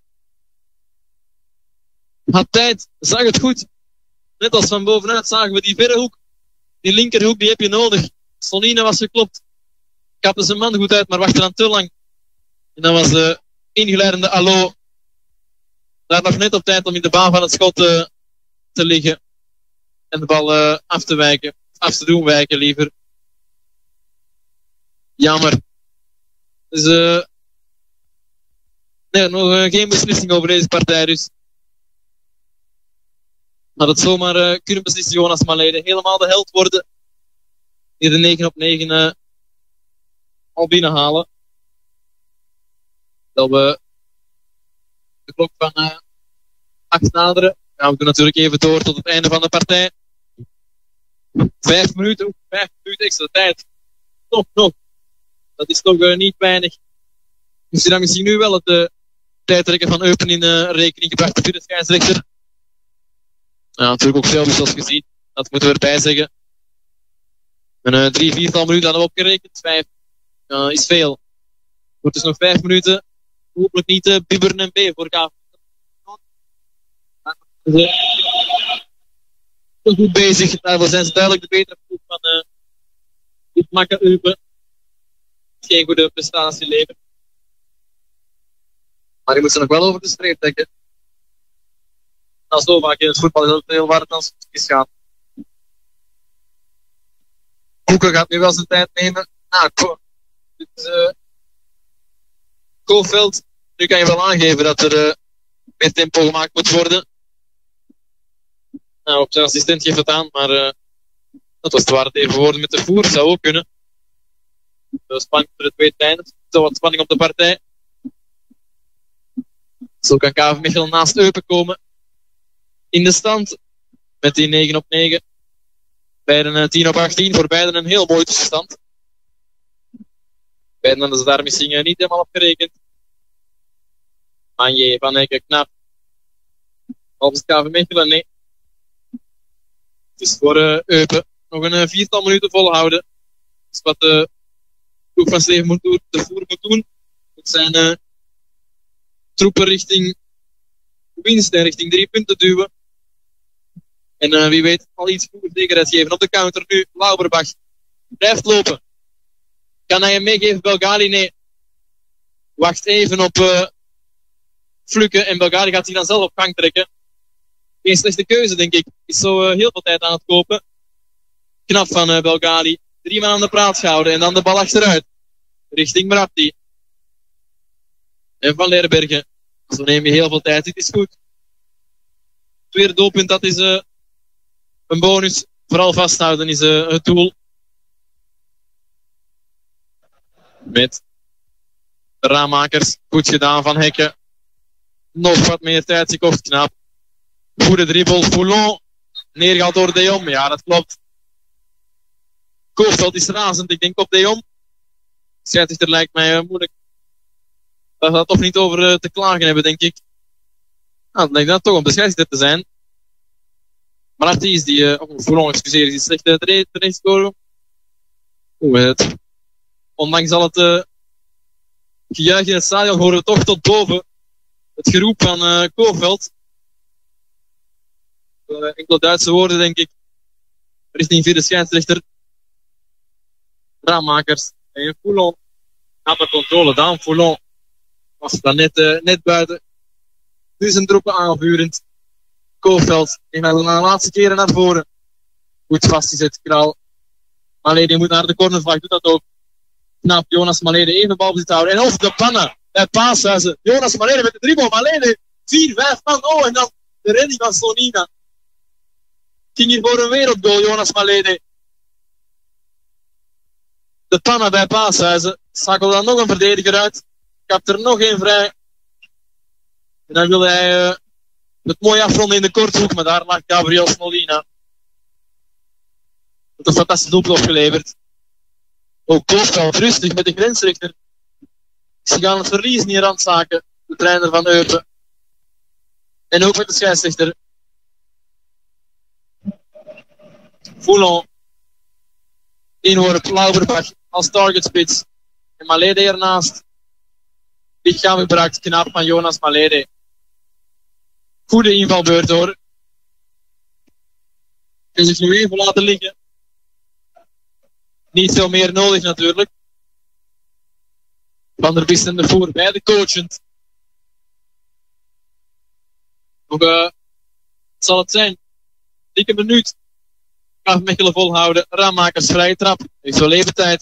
B: Had tijd. Zag het goed. Net als van bovenuit zagen we die verre hoek. Die linkerhoek, die heb je nodig. Sonine was geklopt. Kapte zijn man goed uit, maar wachtte dan te lang. En dan was de ingeleidende Allo daar nog net op tijd om in de baan van het schot te liggen. En de bal af te wijken. Af te doen wijken liever. Jammer. Dus nee, nog geen beslissing over deze partij dus. Had het zomaar kunnen beslissen Jonas Malede. Helemaal de held worden. Hier de 9 op 9 al binnenhalen. Dat we de klok van 8 naderen. Gaan we doen natuurlijk even door tot het einde van de partij. 5 minuten extra tijd. Nog. Dat is toch niet weinig. Dus dan misschien nu wel het tijdrekken van Eupen in rekening gebracht door de scheidsrechter. Ja, natuurlijk ook veel zoals gezien. Dat moeten we erbij zeggen. Een 3-4 minuten hadden we opgerekend. 5 is veel. Het wordt dus nog 5 minuten. Hopelijk niet bibberen en B voor KV. Goed bezig. Daarvoor zijn ze duidelijk de betere ploeg van dit makke Eupen. Geen goede prestatie leveren. Maar je moet ze nog wel over de streep trekken. Dat is zo vaak in het voetbal is het heel waar het dan soms gaat. Koeken gaat nu wel zijn tijd nemen. Dit is Kofeld. Nu kan je wel aangeven dat er meer tempo gemaakt moet worden. Nou, op zijn assistent geeft het aan, maar dat was het waar het even geworden met de Voer. Zou ook kunnen. Spanning voor de tweede einde. Zo wat spanning op de partij. Zo kan KV Mechelen naast Eupen komen. In de stand. Met die 9 op 9. Beiden 10-18. Voor beiden een heel mooi tussenstand. Beiden hadden ze daar misschien niet helemaal op gerekend. Manje, Van Hekken, knap. Of het KV Mechelen? Nee. Het is voor Eupen. Nog een 4-tal minuten volhouden. Dat is wat de ploeg van Steven de Voer moet doen. Het zijn troepen richting winst en richting 3 punten duwen. En wie weet al iets vroeger zekerheid geven. Op de counter nu Lauberbach. Blijft lopen. Kan hij hem meegeven? Belgali? Nee. Wacht even op Fluke. En Belgali gaat zich dan zelf op gang trekken. Geen slechte keuze, denk ik. Is zo heel veel tijd aan het kopen. Knap van Belgali. 3 man aan de praat gehouden. En dan de bal achteruit. Richting Mratti. En Van Leerbergen. Zo neem je heel veel tijd. Dit is goed. Tweede doelpunt, dat is een bonus. Vooral vasthouden is het doel. Met Ramakers. Goed gedaan van Hekken. Nog wat meer tijd gekocht. Knap. Goede dribbel. Foulon. Neergehaald door De Jong. Ja, dat klopt. Koofveld is razend. Ik denk op De Jong. Scheidsrechter lijkt mij moeilijk. Daar gaat toch niet over te klagen hebben, denk ik. Nou, dan lijkt dat toch om de scheidsrechter te zijn. Maar Artis, Foulon, excuseer, is slecht terecht scoren. Ondanks al het gejuich in het stadion horen we toch tot boven het geroep van Koofveld. Enkele Duitse woorden, denk ik. Richting vierde scheidsrechter. Raammakers en Foulon. Knappe controle, Daan Foulon. Was dan net buiten. Nu zijn troepen aanvurend. Koofveld ging de laatste keren naar voren. Goed vastgezet, Kraal. Malede moet naar de cornervlag, doet dat ook. Knap, Jonas Malede even balbezit houden. En over de pannen bij Paashuizen. Jonas Malede met de dribbel. Malede 4-5 man. Oh, en dan de redding van Slonina. Ging hier voor een wereldgoal, Jonas Malede. De pannen bij Paashuizen. Schakelde dan nog een verdediger uit. Kapt er nog één vrij. En dan wil hij het mooi afronden in de korthoek. Maar daar lag Gabriel Smolina. Dat is een fantastisch doelpunt opgeleverd. Ook Koofveld rustig met de grensrechter. Ze gaan het verliezen hier randzaken. De trainer van Eupen. En ook met de scheidsrechter. Foulon. Inworp, Lauberbach als targetspits. En Malede ernaast. Lichaam gebruikt, knap van Jonas Malede. Goede invalbeurt hoor. En zich nu even laten liggen. Niet veel meer nodig natuurlijk. Van der Bist en de Voer, beide coachend. Nog zal het zijn. Dikke minuut. KV Mechelen volhouden. Raammakers vrije trap. Heeft wel even tijd.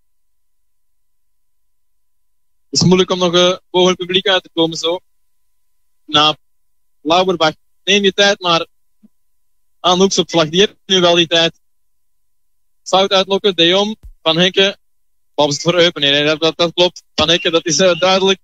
B: Het is moeilijk om nog boven het publiek uit te komen zo. Nou, Lauberbach, neem je tijd maar. Aan hoeksopvlag, die heeft nu wel die tijd. Fout uitlokken, De Jong, Van Hekken. Wat was het voor Eupen? Nee, dat klopt. Van Hekken, dat is duidelijk.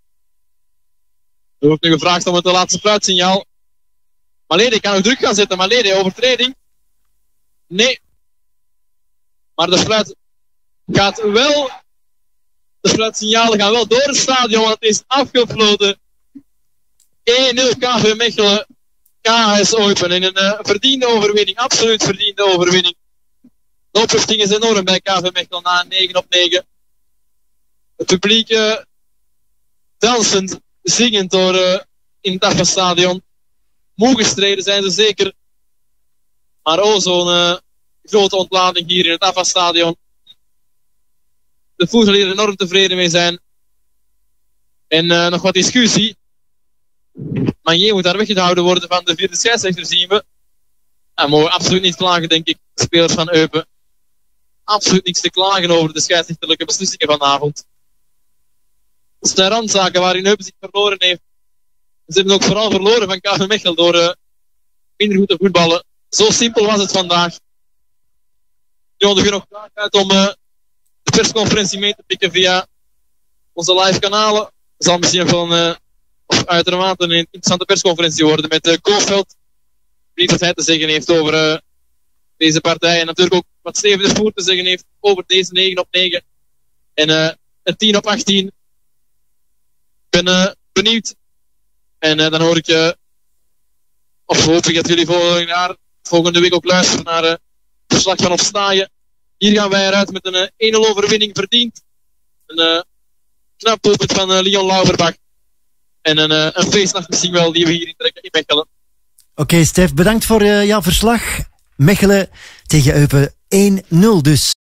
B: Er wordt nu gevraagd om het laatste fluitsignaal. Malede kan nog druk gaan zetten. Malede, overtreding. Nee. Maar de fluit gaat wel. De fluitsignalen gaan wel door het stadion, want het is afgefloten. 1-0 KV Mechelen. KS Eupen. In een verdiende overwinning. Absoluut verdiende overwinning. De opluchting is enorm bij KV Mechelen na 9-9. Het publiek dansend, zingend door in het AFA-stadion. Moe gestreden zijn ze zeker. Maar oh, zo'n grote ontlading hier in het AFA-stadion. De voer zal hier enorm tevreden mee zijn. En nog wat discussie. Manje moet daar weggehouden worden van de vierde scheidsrechter, zien we. En mogen absoluut niet klagen, denk ik, de spelers van Eupen. Absoluut niks te klagen over de scheidsrechterlijke beslissingen vanavond. Het zijn randzaken waarin Eupen zich verloren heeft. Ze hebben ook vooral verloren van KV Mechelen door minder goed te voetballen. Zo simpel was het vandaag. Nu nodigen we nog graag uit om de persconferentie mee te pikken via onze live kanalen. Het zal misschien nog wel uitermate een interessante persconferentie worden met Koofveld. Niet wat hij te zeggen heeft over deze partij. En natuurlijk ook wat Steven de Voer te zeggen heeft over deze 9-9. En een 10-18. Ik ben benieuwd. En dan hoor ik, of hoop ik dat jullie volgende week ook luisteren naar het verslag van Opstaaien. Hier gaan wij eruit met een 1-0 overwinning verdiend. Een knap doelpunt van Leon Lauberbach. En een feestnacht misschien wel die we hier intrekken in Mechelen.
A: Oké, Stef, bedankt voor jouw verslag. Mechelen tegen Eupen 1-0 dus.